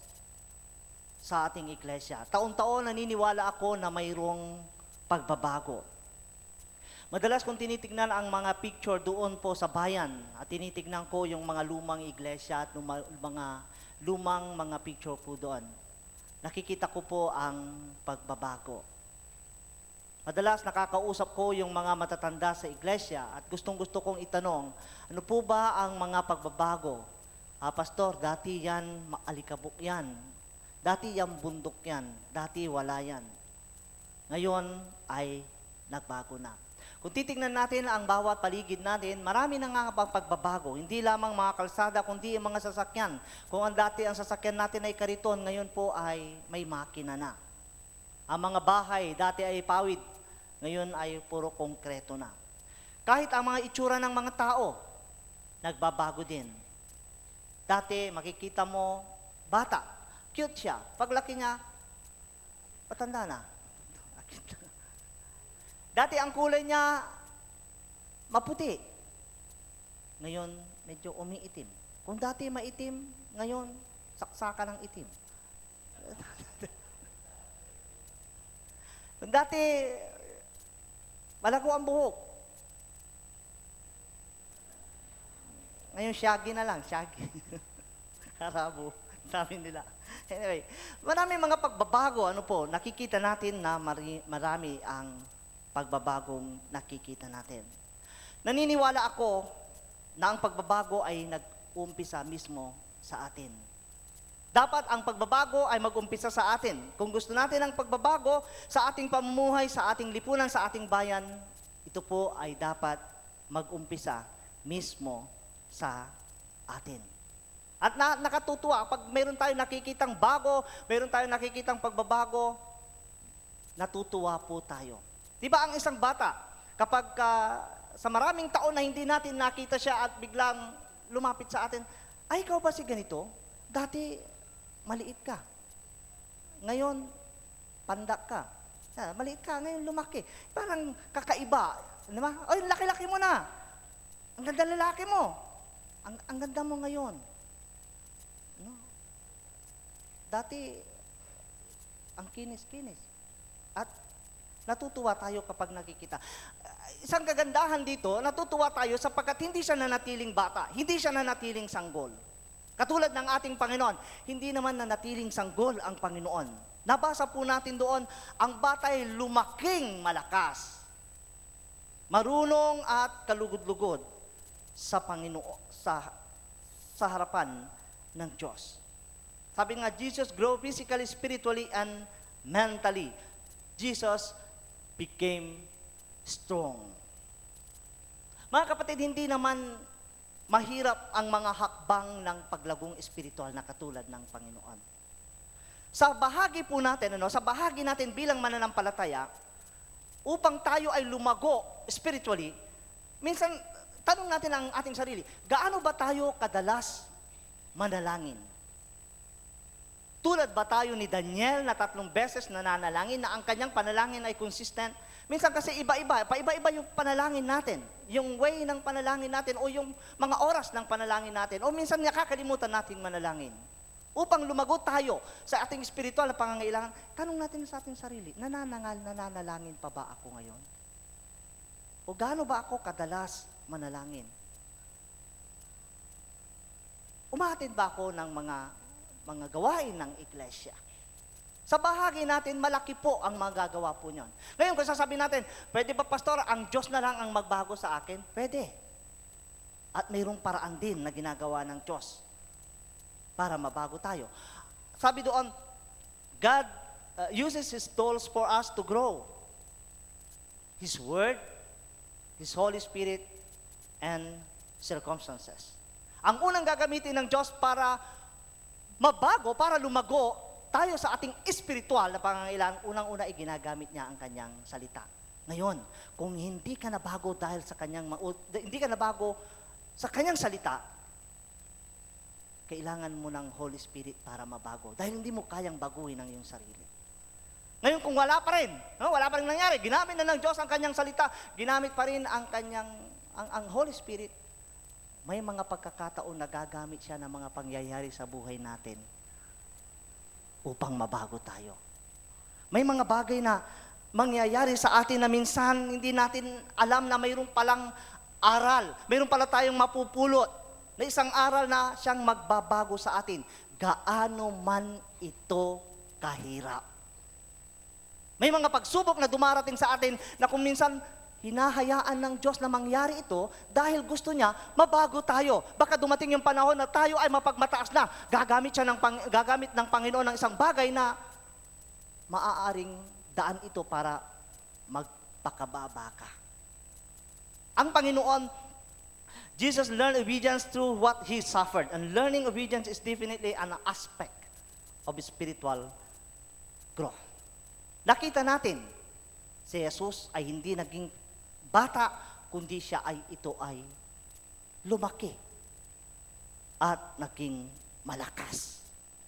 Speaker 5: sa ating iglesia. Taon-taon naniniwala ako na mayroong pagbabago. Madalas kung tinitignan ang mga picture doon po sa bayan, at tinitignan ko yung mga lumang iglesia at luma, mga lumang mga picture po doon, nakikita ko po ang pagbabago. Madalas nakakausap ko yung mga matatanda sa iglesia at gustong gusto kong itanong, ano po ba ang mga pagbabago? Ah, Pastor, dati yan maalikabok yan. Dati yan bundok yan. Dati wala yan. Ngayon ay nagbago na. Kung titingnan natin ang bawat paligid natin, marami na nga pagbabago. Hindi lamang mga kalsada, kundi ang mga sasakyan. Kung ang dati ang sasakyan natin ay kariton, ngayon po ay may makina na. Ang mga bahay, dati ay pawid, ngayon ay puro konkreto na. Kahit ang mga itsura ng mga tao, nagbabago din. Dati, makikita mo, bata, cute siya. Paglaki niya, patanda na. Dati ang kulay niya maputi. Ngayon, medyo umiitim. Kung dati maitim, ngayon, saksakan ng itim. Kung dati, malago ang buhok. Ngayon, shaggy na lang, shaggy. Harabo, sabi nila. Anyway, marami mga pagbabago, ano po, nakikita natin na mari, marami ang pagbabagong nakikita natin. Naniniwala ako na ang pagbabago ay nag-umpisa mismo sa atin. Dapat ang pagbabago ay mag-umpisa sa atin. Kung gusto natin ang pagbabago sa ating pamumuhay, sa ating lipunan, sa ating bayan, ito po ay dapat mag-umpisa mismo sa atin. At na, nakatutuwa, pag mayroon tayong nakikitang bago, mayroon tayong nakikitang pagbabago, natutuwa po tayo. Di ba ang isang bata, kapag uh, sa maraming taon na hindi natin nakita siya at biglang lumapit sa atin, ay, ikaw ba si ganito? Dati, maliit ka. Ngayon, pandak ka. Ah, maliit ka, ngayon lumaki. Parang kakaiba. Di ba? Ay, laki-laki mo na. Ang ganda lalaki mo. Ang, ang ganda mo ngayon. No? Dati, ang kinis-kinis. At natutuwa tayo kapag nakikita. Isang kagandahan dito, natutuwa tayo sapagkat hindi siya nanatiling bata, hindi siya nanatiling sanggol. Katulad ng ating Panginoon, hindi naman nanatiling sanggol ang Panginoon. Nabasa po natin doon, ang bata ay lumaking malakas, marunong at kalugod-lugod sa Panginoon, sa, sa harapan ng Diyos. Sabi nga, Jesus grew physically, spiritually, and mentally. Jesus became strong. Mga kapatid, hindi naman mahirap ang mga hakbang ng paglagong espiritual na katulad ng Panginoon. Sa bahagi po natin, ano, sa bahagi natin bilang mananampalataya, upang tayo ay lumago spiritually, minsan, tanong natin ang ating sarili, gaano ba tayo kadalas manalangin? Tulad ba tayo ni Daniel na tatlong beses nananalangin na ang kanyang panalangin ay consistent? Minsan kasi iba-iba, paiba-iba yung panalangin natin, yung way ng panalangin natin o yung mga oras ng panalangin natin o minsan nakakalimutan natin manalangin. Upang lumago tayo sa ating spiritual na pangangailangan, tanong natin sa ating sarili, nananangal, nananalangin pa ba ako ngayon? O gaano ba ako kadalas manalangin? Umahatid ba ako ng mga mga gawain ng iglesia? Sa bahagi natin, malaki po ang magagawa po niyon. Ngayon, kung sasabihin natin, pwede ba, Pastor, ang Diyos na lang ang magbago sa akin? Pwede. At mayroong paraan din na ginagawa ng Diyos para mabago tayo. Sabi doon, God uh, uses His tools for us to grow. His Word, His Holy Spirit, and circumstances. Ang unang gagamitin ng Diyos para mabago, para lumago tayo sa ating espiritual na pangangailangan, unang-una ay ginagamit niya ang kanyang salita. Ngayon, kung hindi ka nabago dahil sa kanyang, hindi ka nabago sa kanyang salita, kailangan mo ng Holy Spirit para mabago. Dahil hindi mo kayang baguhin ang iyong sarili. Ngayon, kung wala pa rin, no, wala pa rin nangyari, ginamit na ng Diyos ang kanyang salita, ginamit pa rin ang kanyang, ang, ang Holy Spirit, may mga pagkakataon na gagamit siya ng mga pangyayari sa buhay natin upang mabago tayo. May mga bagay na mangyayari sa atin na minsan hindi natin alam na mayroong palang aral, mayroong pala tayong mapupulot na isang aral na siyang magbabago sa atin. Gaano man ito kahirap. May mga pagsubok na dumarating sa atin na kung minsan hinahayaan ng Diyos na mangyari ito dahil gusto niya mabago tayo. Baka dumating yung panahon na tayo ay mapagmataas na. Gagamit siya ng, pang, gagamit ng Panginoon ng isang bagay na maaaring daan ito para magpakababa ka. Ang Panginoon, Jesus learned obedience through what He suffered. And learning obedience is definitely an aspect of spiritual growth. Nakita natin, si Jesus ay hindi naging bata, kundi siya ay ito ay lumaki at naging malakas.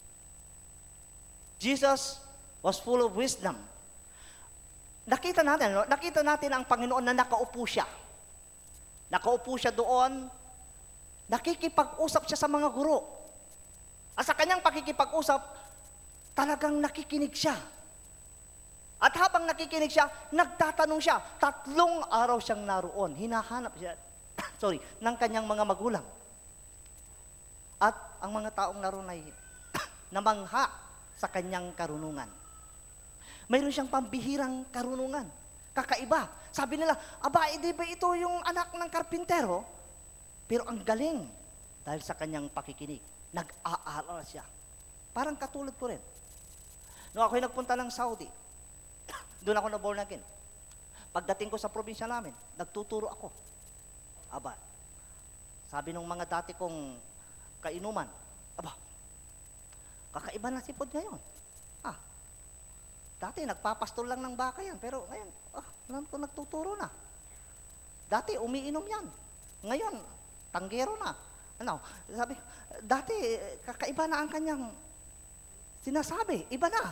Speaker 5: Jesus was full of wisdom. Nakita natin, no? Nakita natin ang Panginoon na nakaupo siya. Nakaupo siya doon, nakikipag-usap siya sa mga guro. At sa kanyang pakikipag-usap, talagang nakikinig siya. At habang nakikinig siya, nagtatanong siya. Tatlong araw siyang naroon. Hinahanap siya, sorry, ng kanyang mga magulang. At ang mga taong naroon ay namangha sa kanyang karunungan. Mayroon siyang pambihirang karunungan. Kakaiba. Sabi nila, aba, hindi ba ito yung anak ng karpintero? Pero ang galing dahil sa kanyang pakikinig. Nag-aaral siya. Parang katulad ko rin. Noong ako'y nagpunta ng Saudi, doon ako na-born again. Pagdating ko sa probinsya namin, nagtuturo ako. Aba, sabi ng mga dati kong kainuman, aba, kakaiba na sipod ngayon. Ah, dati nagpapastol lang ng baka yan, pero ngayon, ah, alam ko nagtuturo na. Dati umiinom yan. Ngayon, tanggero na. Ano, sabi, dati kakaiba na ang kanyang sinasabi, iba na.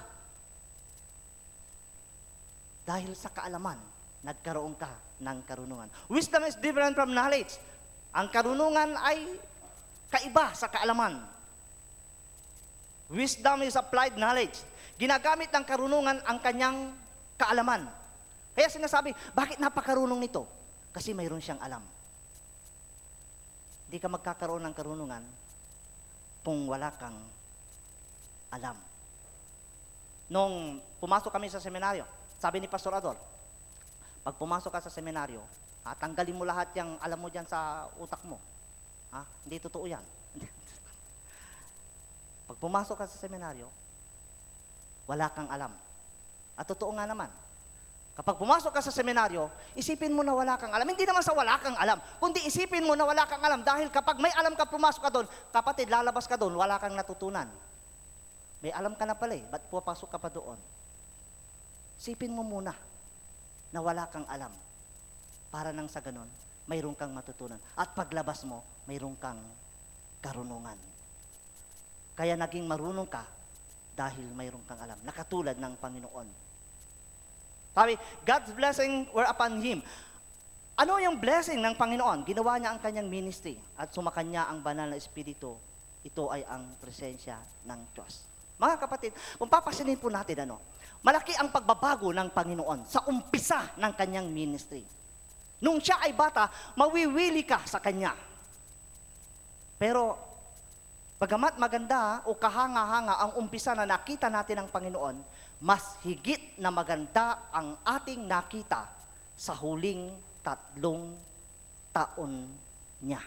Speaker 5: Dahil sa kaalaman, nagkaroon ka ng karunungan. Wisdom is different from knowledge. Ang karunungan ay kaiba sa kaalaman. Wisdom is applied knowledge. Ginagamit ng karunungan ang kanyang kaalaman. Kaya sinasabi, bakit napakarunong nito? Kasi mayroon siyang alam. Hindi ka magkakaroon ng karunungan kung wala kang alam. Nung pumasok kami sa seminaryo, sabi ni Pastor Adol, pag pumasok ka sa seminaryo, ha, tanggalin mo lahat yung alam mo dyan sa utak mo. Ha? Hindi totoo yan. Pag pumasok ka sa seminaryo, wala kang alam. At totoo nga naman. Kapag pumasok ka sa seminaryo, isipin mo na wala kang alam. Hindi naman sa wala kang alam, kundi isipin mo na wala kang alam. Dahil kapag may alam ka, pumasok ka doon, kapatid, lalabas ka doon, wala kang natutunan. May alam ka na pala eh, ba't pupasok ka pa doon? Isipin mo muna na wala kang alam. Para nang sa ganon, mayroon kang matutunan. At paglabas mo, mayroon kang karunungan. Kaya naging marunong ka dahil mayroon kang alam. Nakatulad ng Panginoon. Sabi, God's blessing were upon Him. Ano yung blessing ng Panginoon? Ginawa niya ang kanyang ministry at sumakanya ang banal na espiritu ito ay ang presensya ng Diyos. Mga kapatid, kung papasinin po natin ano, malaki ang pagbabago ng Panginoon sa umpisa ng kanyang ministry. Nung siya ay bata, mawiwili ka sa kanya. Pero, bagamat maganda o kahanga-hanga ang umpisa na nakita natin ng Panginoon, mas higit na maganda ang ating nakita sa huling tatlong taon niya.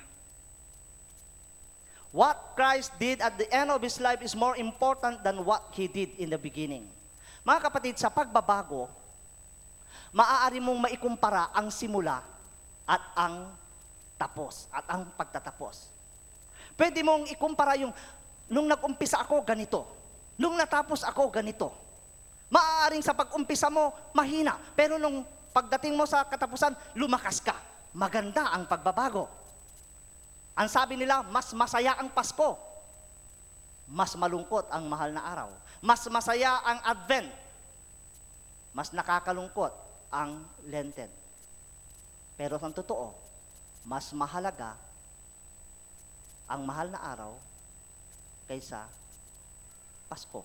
Speaker 5: What Christ did at the end of His life is more important than what He did in the beginning. Mga kapatid, sa pagbabago, maaari mong maikumpara ang simula at ang tapos, at ang pagtatapos. Pwede mong ikumpara yung, nung nag-umpisa ako, ganito. Nung natapos ako, ganito. Maaaring sa pag-umpisa mo, mahina. Pero nung pagdating mo sa katapusan, lumakas ka. Maganda ang pagbabago. Ang sabi nila, mas masaya ang Pasko. Mas malungkot ang mahal na araw. Mas masaya ang Advent. Mas nakakalungkot ang Lenten. Pero sa totoo, mas mahalaga ang mahal na araw kaysa Pasko.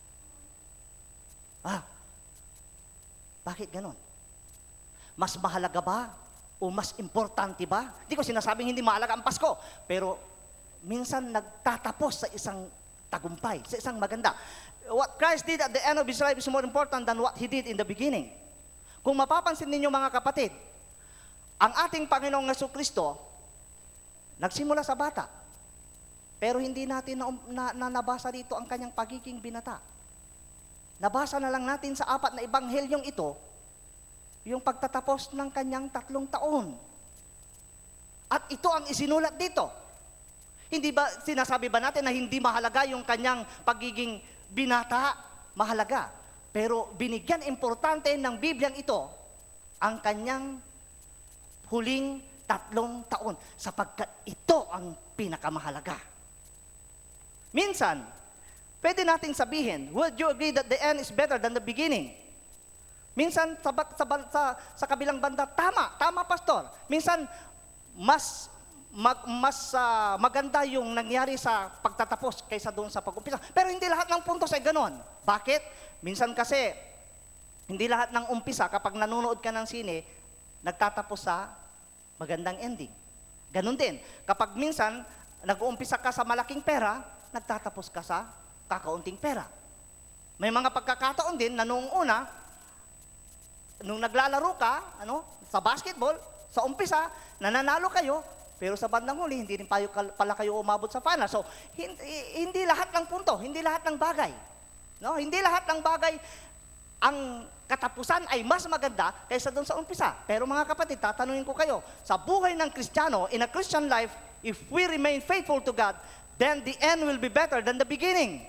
Speaker 5: Ah, bakit ganon? Mas mahalaga ba? O mas importante ba? Hindi ko sinasabing hindi mahalaga ang Pasko. Pero minsan nagtatapos sa isang tagumpay, sa isang maganda. What Christ did at the end of His life is more important than what He did in the beginning. Kung mapapansin ninyo mga kapatid, ang ating Panginoong Jesucristo, nagsimula sa bata. Pero hindi natin na, na, na nabasa dito ang kanyang pagiging binata. Nabasa na lang natin sa apat na ebanghelyong ito, yung pagtatapos ng kanyang tatlong taon. At ito ang isinulat dito. Hindi ba, sinasabi ba natin na hindi mahalaga yung kanyang pagiging binata? Mahalaga. Pero binigyan importante ng Bibliang ito ang kanyang huling tatlong taon sapagkat ito ang pinakamahalaga. Minsan, pwede natin sabihin, would you agree that the end is better than the beginning? Minsan, sa, sa, sa, sa kabilang banda, tama, tama pastor. Minsan, mas, mag, mas uh, maganda yung nangyari sa pagtatapos kaysa doon sa pag-umpisa. Pero hindi lahat ng puntos ay ganon. Bakit? Minsan kasi, hindi lahat ng umpisa, kapag nanonood ka ng sine, nagtatapos sa magandang ending. Ganon din. Kapag minsan, nag-uumpisa ka sa malaking pera, nagtatapos ka sa kakaunting pera. May mga pagkakataon din na noong una, nung naglalaro ka, ano, sa basketball, sa umpisa, nananalo kayo, pero sa bandang huli, hindi rin payo, pala kayo umabot sa final. So, hindi, hindi lahat ng punto, hindi lahat ng bagay. No? Hindi lahat ng bagay, ang katapusan ay mas maganda kaysa doon sa umpisa. Pero mga kapatid, tatanungin ko kayo, sa buhay ng Kristiyano, in a Christian life, if we remain faithful to God, then the end will be better than the beginning.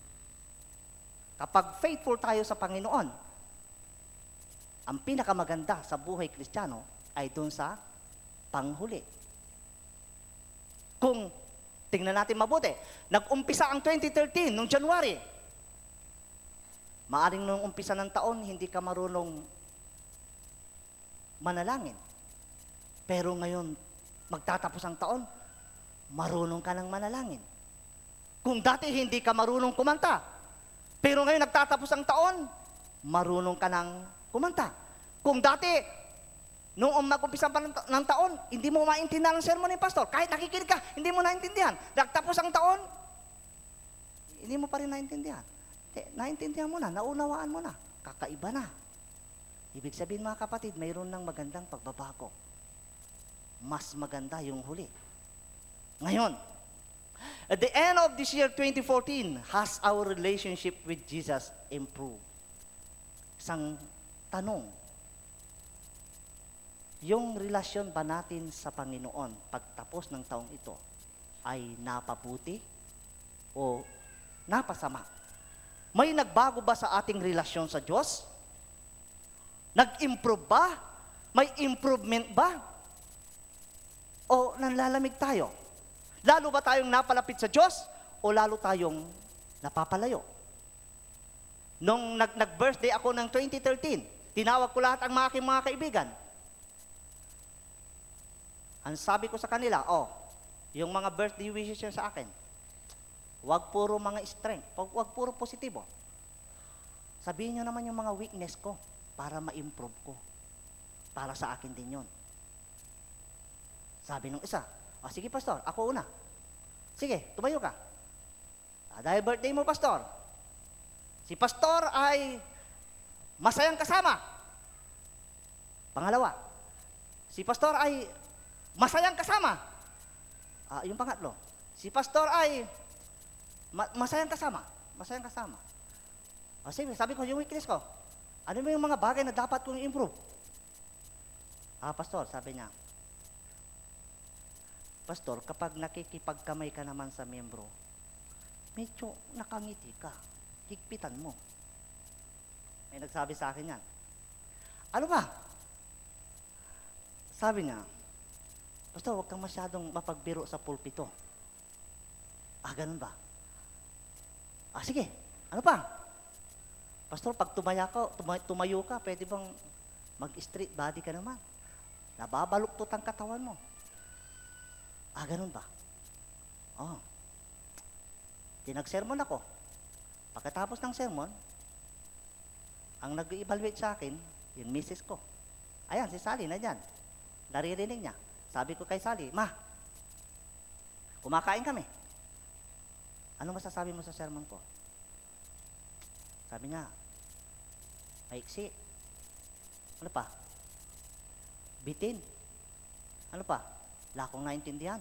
Speaker 5: Kapag faithful tayo sa Panginoon, ang pinakamaganda sa buhay Kristiyano ay doon sa panghuli. Kung tingnan natin mabuti, nag-umpisa ang twenty thirteen, noong January. Maaring nung umpisa ng taon, hindi ka marunong manalangin. Pero ngayon, magtatapos ang taon, marunong ka ng manalangin. Kung dati hindi ka marunong kumanta, pero ngayon nagtatapos ang taon, marunong ka ng kumanta. Kung dati, noong mag-umpisa pa ng, ta- ng taon, hindi mo maintindihan ang sermon ni pastor. Kahit nakikinig ka, hindi mo naintindihan. Nagtapos ang taon, hindi mo pa rin naintindihan. Eh, naintindihan mo na, naunawaan mo na. Kakaiba na. Ibig sabihin mga kapatid, mayroon ng magandang pagbabago. Mas maganda yung huli. Ngayon, at the end of this year, twenty fourteen, has our relationship with Jesus improved? Isang tanong, yung relasyon ba natin sa Panginoon pagtapos ng taong ito ay napabuti o napasama? May nagbago ba sa ating relasyon sa Diyos? Nag-improve ba? May improvement ba? O nanlalamig tayo? Lalo ba tayong napalapit sa Diyos o lalo tayong napapalayo? Nung nag- nag-birthday ako ng twenty thirteen, tinawag ko lahat ang mga aking mga kaibigan. Ang sabi ko sa kanila, oh, yung mga birthday wishes niya sa akin, Huwag puro mga strength. Huwag, huwag puro positibo. Sabihin nyo naman yung mga weakness ko para ma-improve ko. Para sa akin din yun. Sabi nung isa, o sige pastor, ako una. Sige, tumayo ka. Ah, dahil birthday mo, pastor. Si pastor ay masayang kasama. Pangalawa, si pastor ay masayang kasama. Ah, yung pangatlo, si pastor ay ma- masayang kasama. Masayang kasama. O sige, sabi ko yung weakness ko. Ano ba yung mga bagay na dapat kong improve? Ah, pastor, sabi niya, pastor, kapag nakikipagkamay ka naman sa membro, medyo nakangiti ka. Higpitan mo. May nagsabi sa akin yan. Ano ba? Sabi niya, pastor, huwag kang masyadong mapagbiro sa pulpito. Ah, ganun ba? Ah, sige. Ano pa? Pastor, pag tumaya ka, tuma- tumayo ka, pwede bang mag-street body ka naman? Nababaluktot ang katawan mo. Ah, ganun ba? Oh. Tinag-sermon ako. Pagkatapos ng sermon, ang nag-evaluate sa akin, yung misis ko. Ayan, si Sally na dyan. Naririnig niya. Sabi ko kay Sally, Ma, kumakain kami. Ano masasabi mo sa sermon ko? Sabi niya, maiksi. Ano pa? Bitin. Ano pa? Wala akong naintindihan.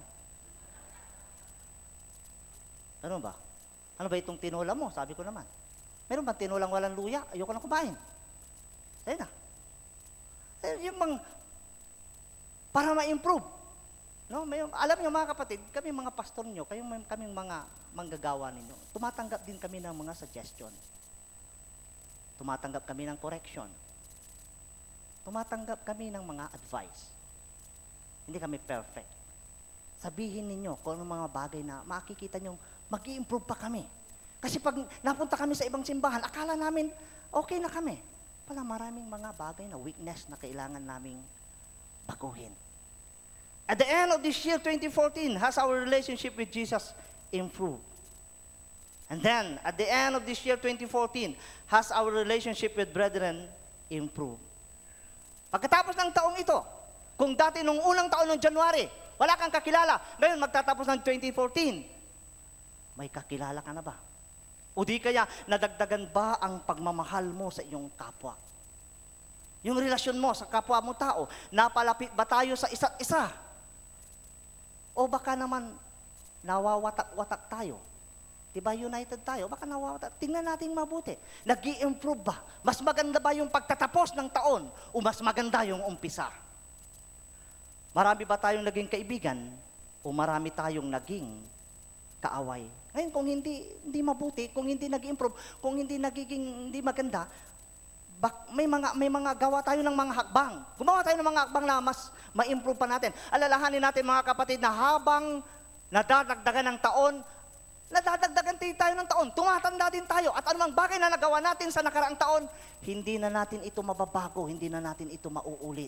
Speaker 5: Ano ba? Ano ba itong tinola mo? Sabi ko naman. Meron ba tinolang walang luya? Ayoko na kumain. Ayun na. Ayun, yung mga, para ma-improve. No? May, alam niyo mga kapatid, kami mga pastor niyo, kayong kaming mga manggagawa ninyo, tumatanggap din kami ng mga suggestion. Tumatanggap kami ng correction. Tumatanggap kami ng mga advice. Hindi kami perfect. Sabihin ninyo kung anong mga bagay na makikita nyo, mag-i-improve pa kami. Kasi pag napunta kami sa ibang simbahan, akala namin, okay na kami. Pala maraming mga bagay na weakness na kailangan naming baguhin. At the end of this year, twenty fourteen, has our relationship with Jesus improved? And then, at the end of this year, twenty fourteen, has our relationship with brethren improved? Pagkatapos ng taong ito, kung dati nung unang taon ng January, wala kang kakilala, ngayon magtatapos ng twenty fourteen, may kakilala ka na ba? O di kaya, nadagdagan ba ang pagmamahal mo sa iyong kapwa? Yung relasyon mo sa kapwa mo tao, napalapit ba tayo sa isa't isa? O baka naman, nawawatak-watak tayo? Diba united tayo? Baka nawawatak. Tingnan natin mabuti. Nag-i-improve ba? Mas maganda ba yung pagtatapos ng taon? O mas maganda yung umpisa? Marami ba tayong naging kaibigan? O marami tayong naging kaaway? Ngayon, kung hindi, hindi mabuti, kung hindi nag-improve, kung hindi nagiging hindi maganda, bak, may mga may mga gawa tayo ng mga hakbang. Gumawa tayo ng mga hakbang na mas ma-improve pa natin. Alalahanin natin mga kapatid na habang nadadagdagan ng taon, nadadagdagan din tayo ng taon, tumatanda din tayo. At anumang bagay na nagawa natin sa nakaraang taon, hindi na natin ito mababago, hindi na natin ito mauulit.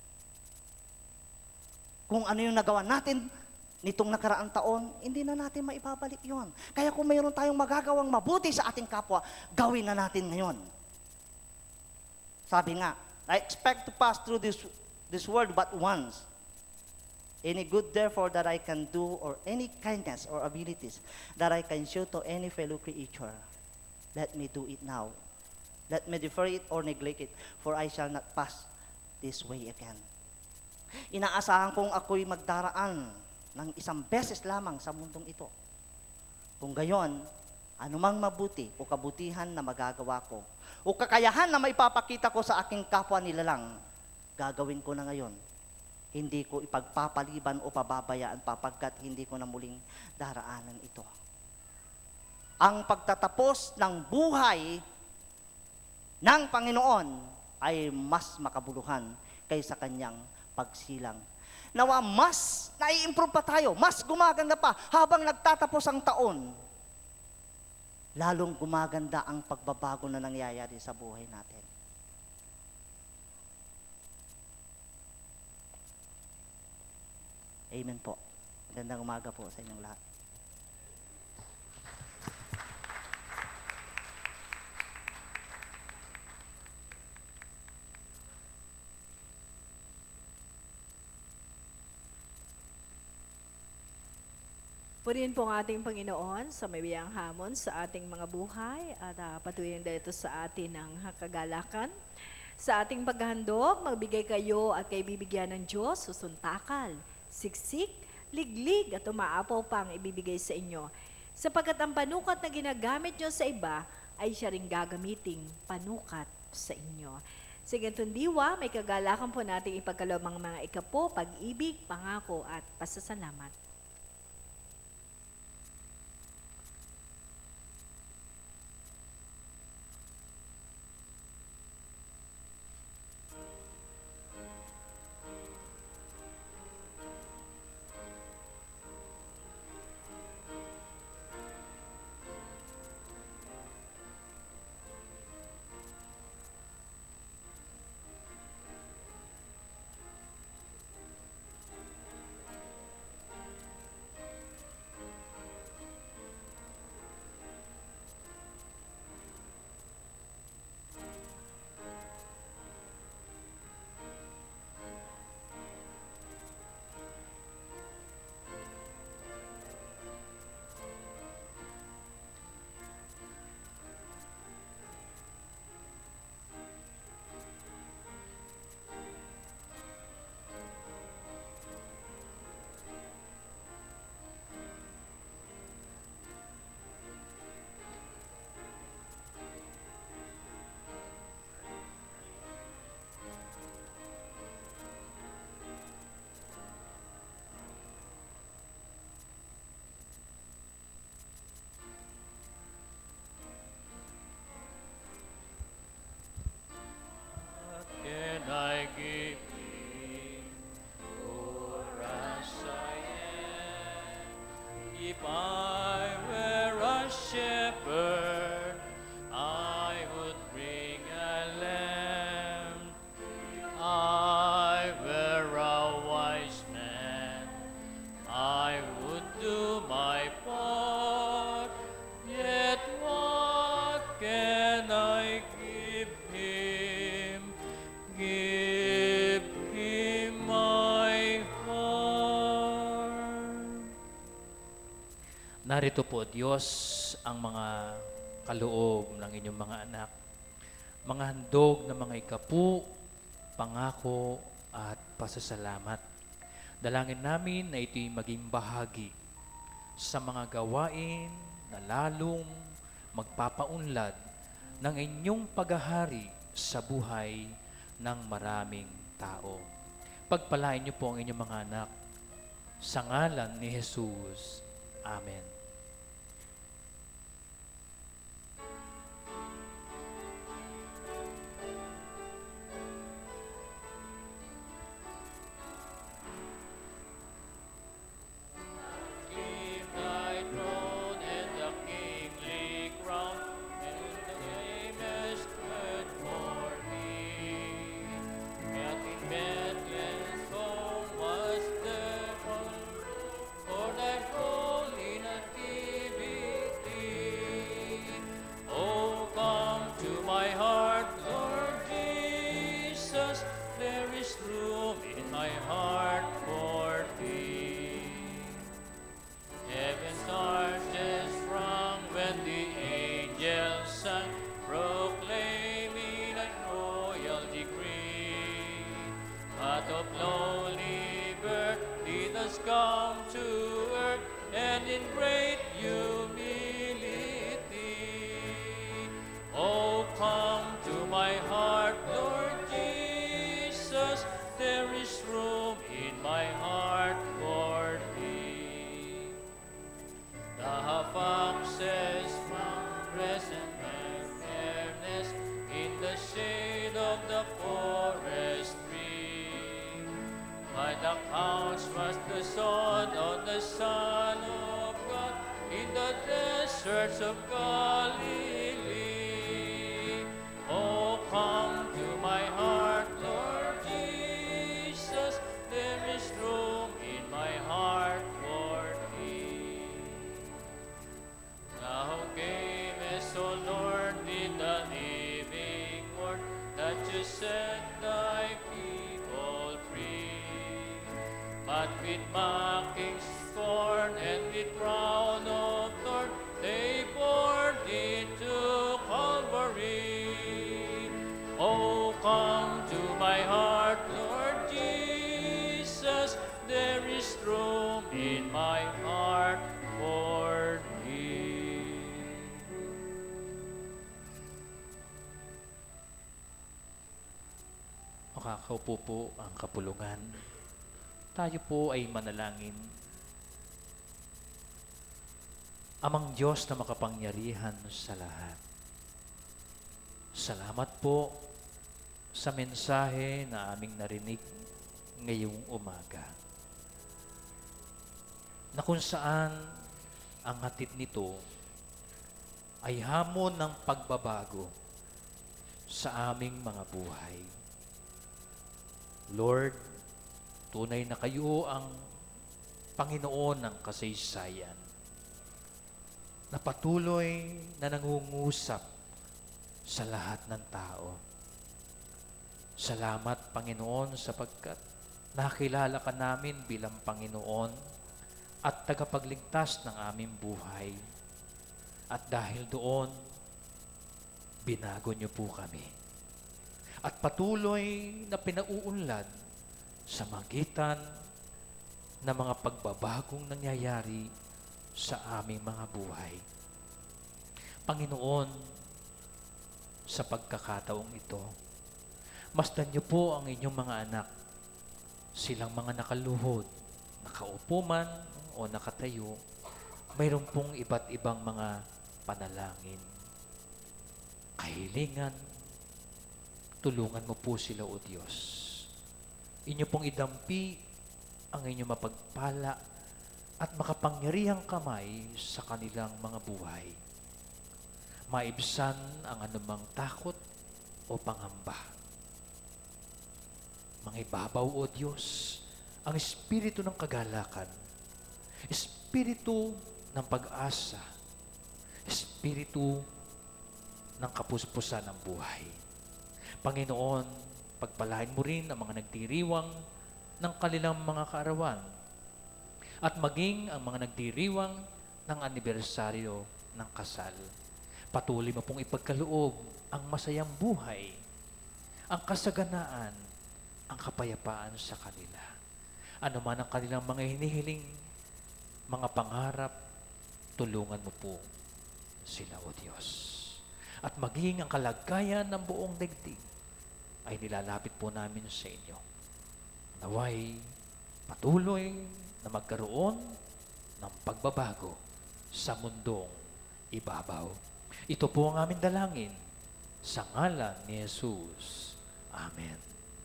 Speaker 5: Kung ano yung nagawa natin nitong nakaraang taon, hindi na natin maibabalik yon. Kaya kung mayroon tayong magagawang mabuti sa ating kapwa, gawin na natin ngayon. Sabi nga, I expect to pass through this, this world but once. Any good therefore that I can do, or any kindness or abilities that I can show to any fellow creature, let me do it now. Let me defer it or neglect it, for I shall not pass this way again. Inaasahan kong ako'y magdaraan ng isang beses lamang sa mundong ito. Kung gayon, anumang mabuti o kabutihan na magagawa ko, o kakayahan na maipapakita ko sa aking kapwa nilalang, gagawin ko na ngayon. Hindi ko ipagpapaliban o pababayaan papagkat hindi ko na muling daraanan ito. Ang pagtatapos ng buhay ng Panginoon ay mas makabuluhan kaysa kanyang pagsilang. Nawa mas nai-improve pa tayo, mas gumaganda pa habang nagtatapos ang taon. Lalong gumaganda ang pagbabago na nangyayari sa buhay natin. Amen po. Magandang umaga po sa inyong lahat.
Speaker 4: Purihin po ang ating Panginoon sa may biyang hamon sa ating mga buhay at uh, patuloy dito sa atin ng kagalakan. Sa ating paghahandog, magbigay kayo at kay bibigyan ng Diyos, susuntakal, siksik, liglig at umaapaw pang ibibigay sa inyo. Sapagkat ang panukat na ginagamit nyo sa iba ay siya ring gagamiting panukat sa inyo. Sa ganitong diwa, may kagalakan po natin ipagkaloob ang mga ikapo, pag-ibig, pangako at pasasalamat.
Speaker 1: Can I give thee, poor as I am? If I were a shepherd, I would bring a lamb. I were a wise man, I would do my part. Yet what can I give him? Give him my heart. Narito po, Diyos, ang mga kaloob ng inyong mga anak. Mga handog na mga ikapu, pangako at pasasalamat. Dalangin namin na ito'y maging bahagi sa mga gawain na lalong magpapaunlad ng inyong paghahari sa buhay ng maraming tao. Pagpalain niyo po ang inyong mga anak sa ngalan ni Jesus. Amen. Leave thy throne and the kingly crown, and the name is good for thee. Yet in Bethlehem's home was there one, for thy holy nativity. Oh, come to my heart, Lord Jesus, there is room in my heart for thee. Heaven's arches rung when the angels sang, proclaiming thy royal decree. But of lowly birth did us come to earth, and in great humility. Oh, come to my heart, Lord Jesus, there is room in my heart for thee. The foxes found rest and fairness in the shade of the forest tree. By the couch was the son of the Son of God in the deserts of Galilee. Oh, come to my heart, Lord Jesus, there is room in my heart for thee. Thou camest, O Lord, in the living word, that you set thy people free. But with mockings scorn, and with crown of thorn they bore thee to Calvary. Oh, come to my heart, Lord Jesus, there is room in my heart for thee. Makakaupo po ang kapulungan. Tayo po ay manalangin. Amang Diyos na makapangyarihan sa lahat, salamat po sa mensahe na aming narinig ngayong umaga, na kung saan ang hatid nito ay hamon ng pagbabago sa aming mga buhay. Lord, tunay na kayo ang Panginoon ng kasaysayan, na patuloy na nangungusap sa lahat ng tao. Salamat, Panginoon, sapagkat nakilala ka namin bilang Panginoon at tagapagligtas ng aming buhay. At dahil doon, binago niyo po kami. At patuloy na pinauunlad sa magitan ng mga pagbabagong nangyayari sa aming mga buhay. Panginoon, sa pagkakataong ito, masdan niyo po ang inyong mga anak, silang mga nakaluhod, nakaupo man o nakatayo, mayroon pong iba't ibang mga panalangin, kahilingan. Tulungan mo po sila, O Diyos. Inyo pong idampi ang inyong mapagpala at makapangyarihang kamay sa kanilang mga buhay. Maibsan ang anumang takot o pangamba. Mangibabaw, O Diyos, ang espiritu ng kagalakan, espiritu ng pag-asa, espiritu ng kapuspusan ng buhay. Panginoon, pagpalain mo rin ang mga nagdiriwang ng kanilang mga kaarawan at maging ang mga nagdiriwang ng anibersaryo ng kasal. Patuloy mo pong ipagkaloob ang masayang buhay, ang kasaganaan, ang kapayapaan sa kanila. Ano man ang kanilang mga hinihiling, mga pangarap, tulungan mo po sila, O Diyos. At maging ang kalagayan ng buong daigdig ay nilalapit po namin sa inyo. Naway patuloy na magkaroon ng pagbabago sa mundong ibabaw. Ito po ang aming dalangin sa ngalan ni Jesus. Amen.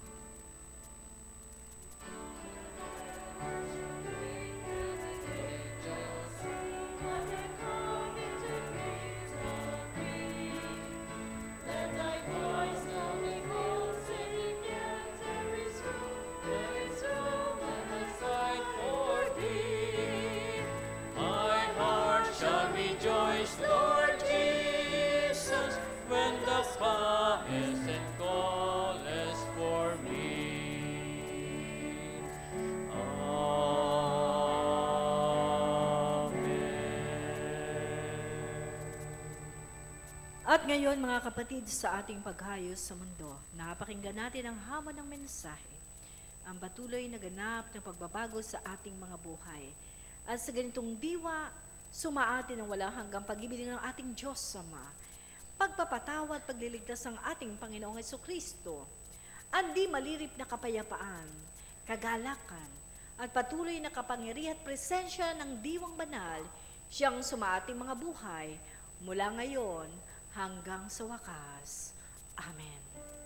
Speaker 4: At ngayon, mga kapatid, sa ating paghayos sa mundo, napakinggan natin ang hamon ng mensahe, ang patuloy na ganap ng pagbabago sa ating mga buhay. At sa ganitong diwa, sumaatin ang walang hanggang pag-ibig ng ating Diyos Ama, pagpapatawa at pagliligtas ng ating Panginoong Jesucristo, ang di malirip na kapayapaan, kagalakan, at patuloy na kapangyarihan at presensya ng diwang banal, siyang sumaating mga buhay, mula ngayon hanggang sa wakas. Amen.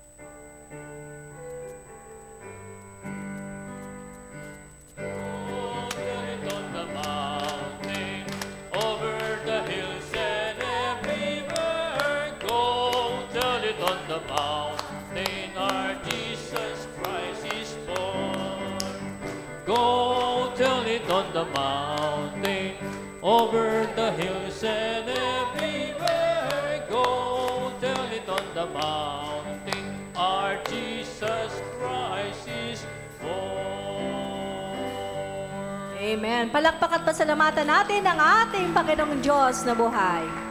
Speaker 1: Go tell it on the mountain, over the hills and everywhere. Go tell it on the mountain, our Jesus Christ is born.
Speaker 4: Amen. Palakpak at pasalamatan natin ang ating Panginoong Diyos na buhay.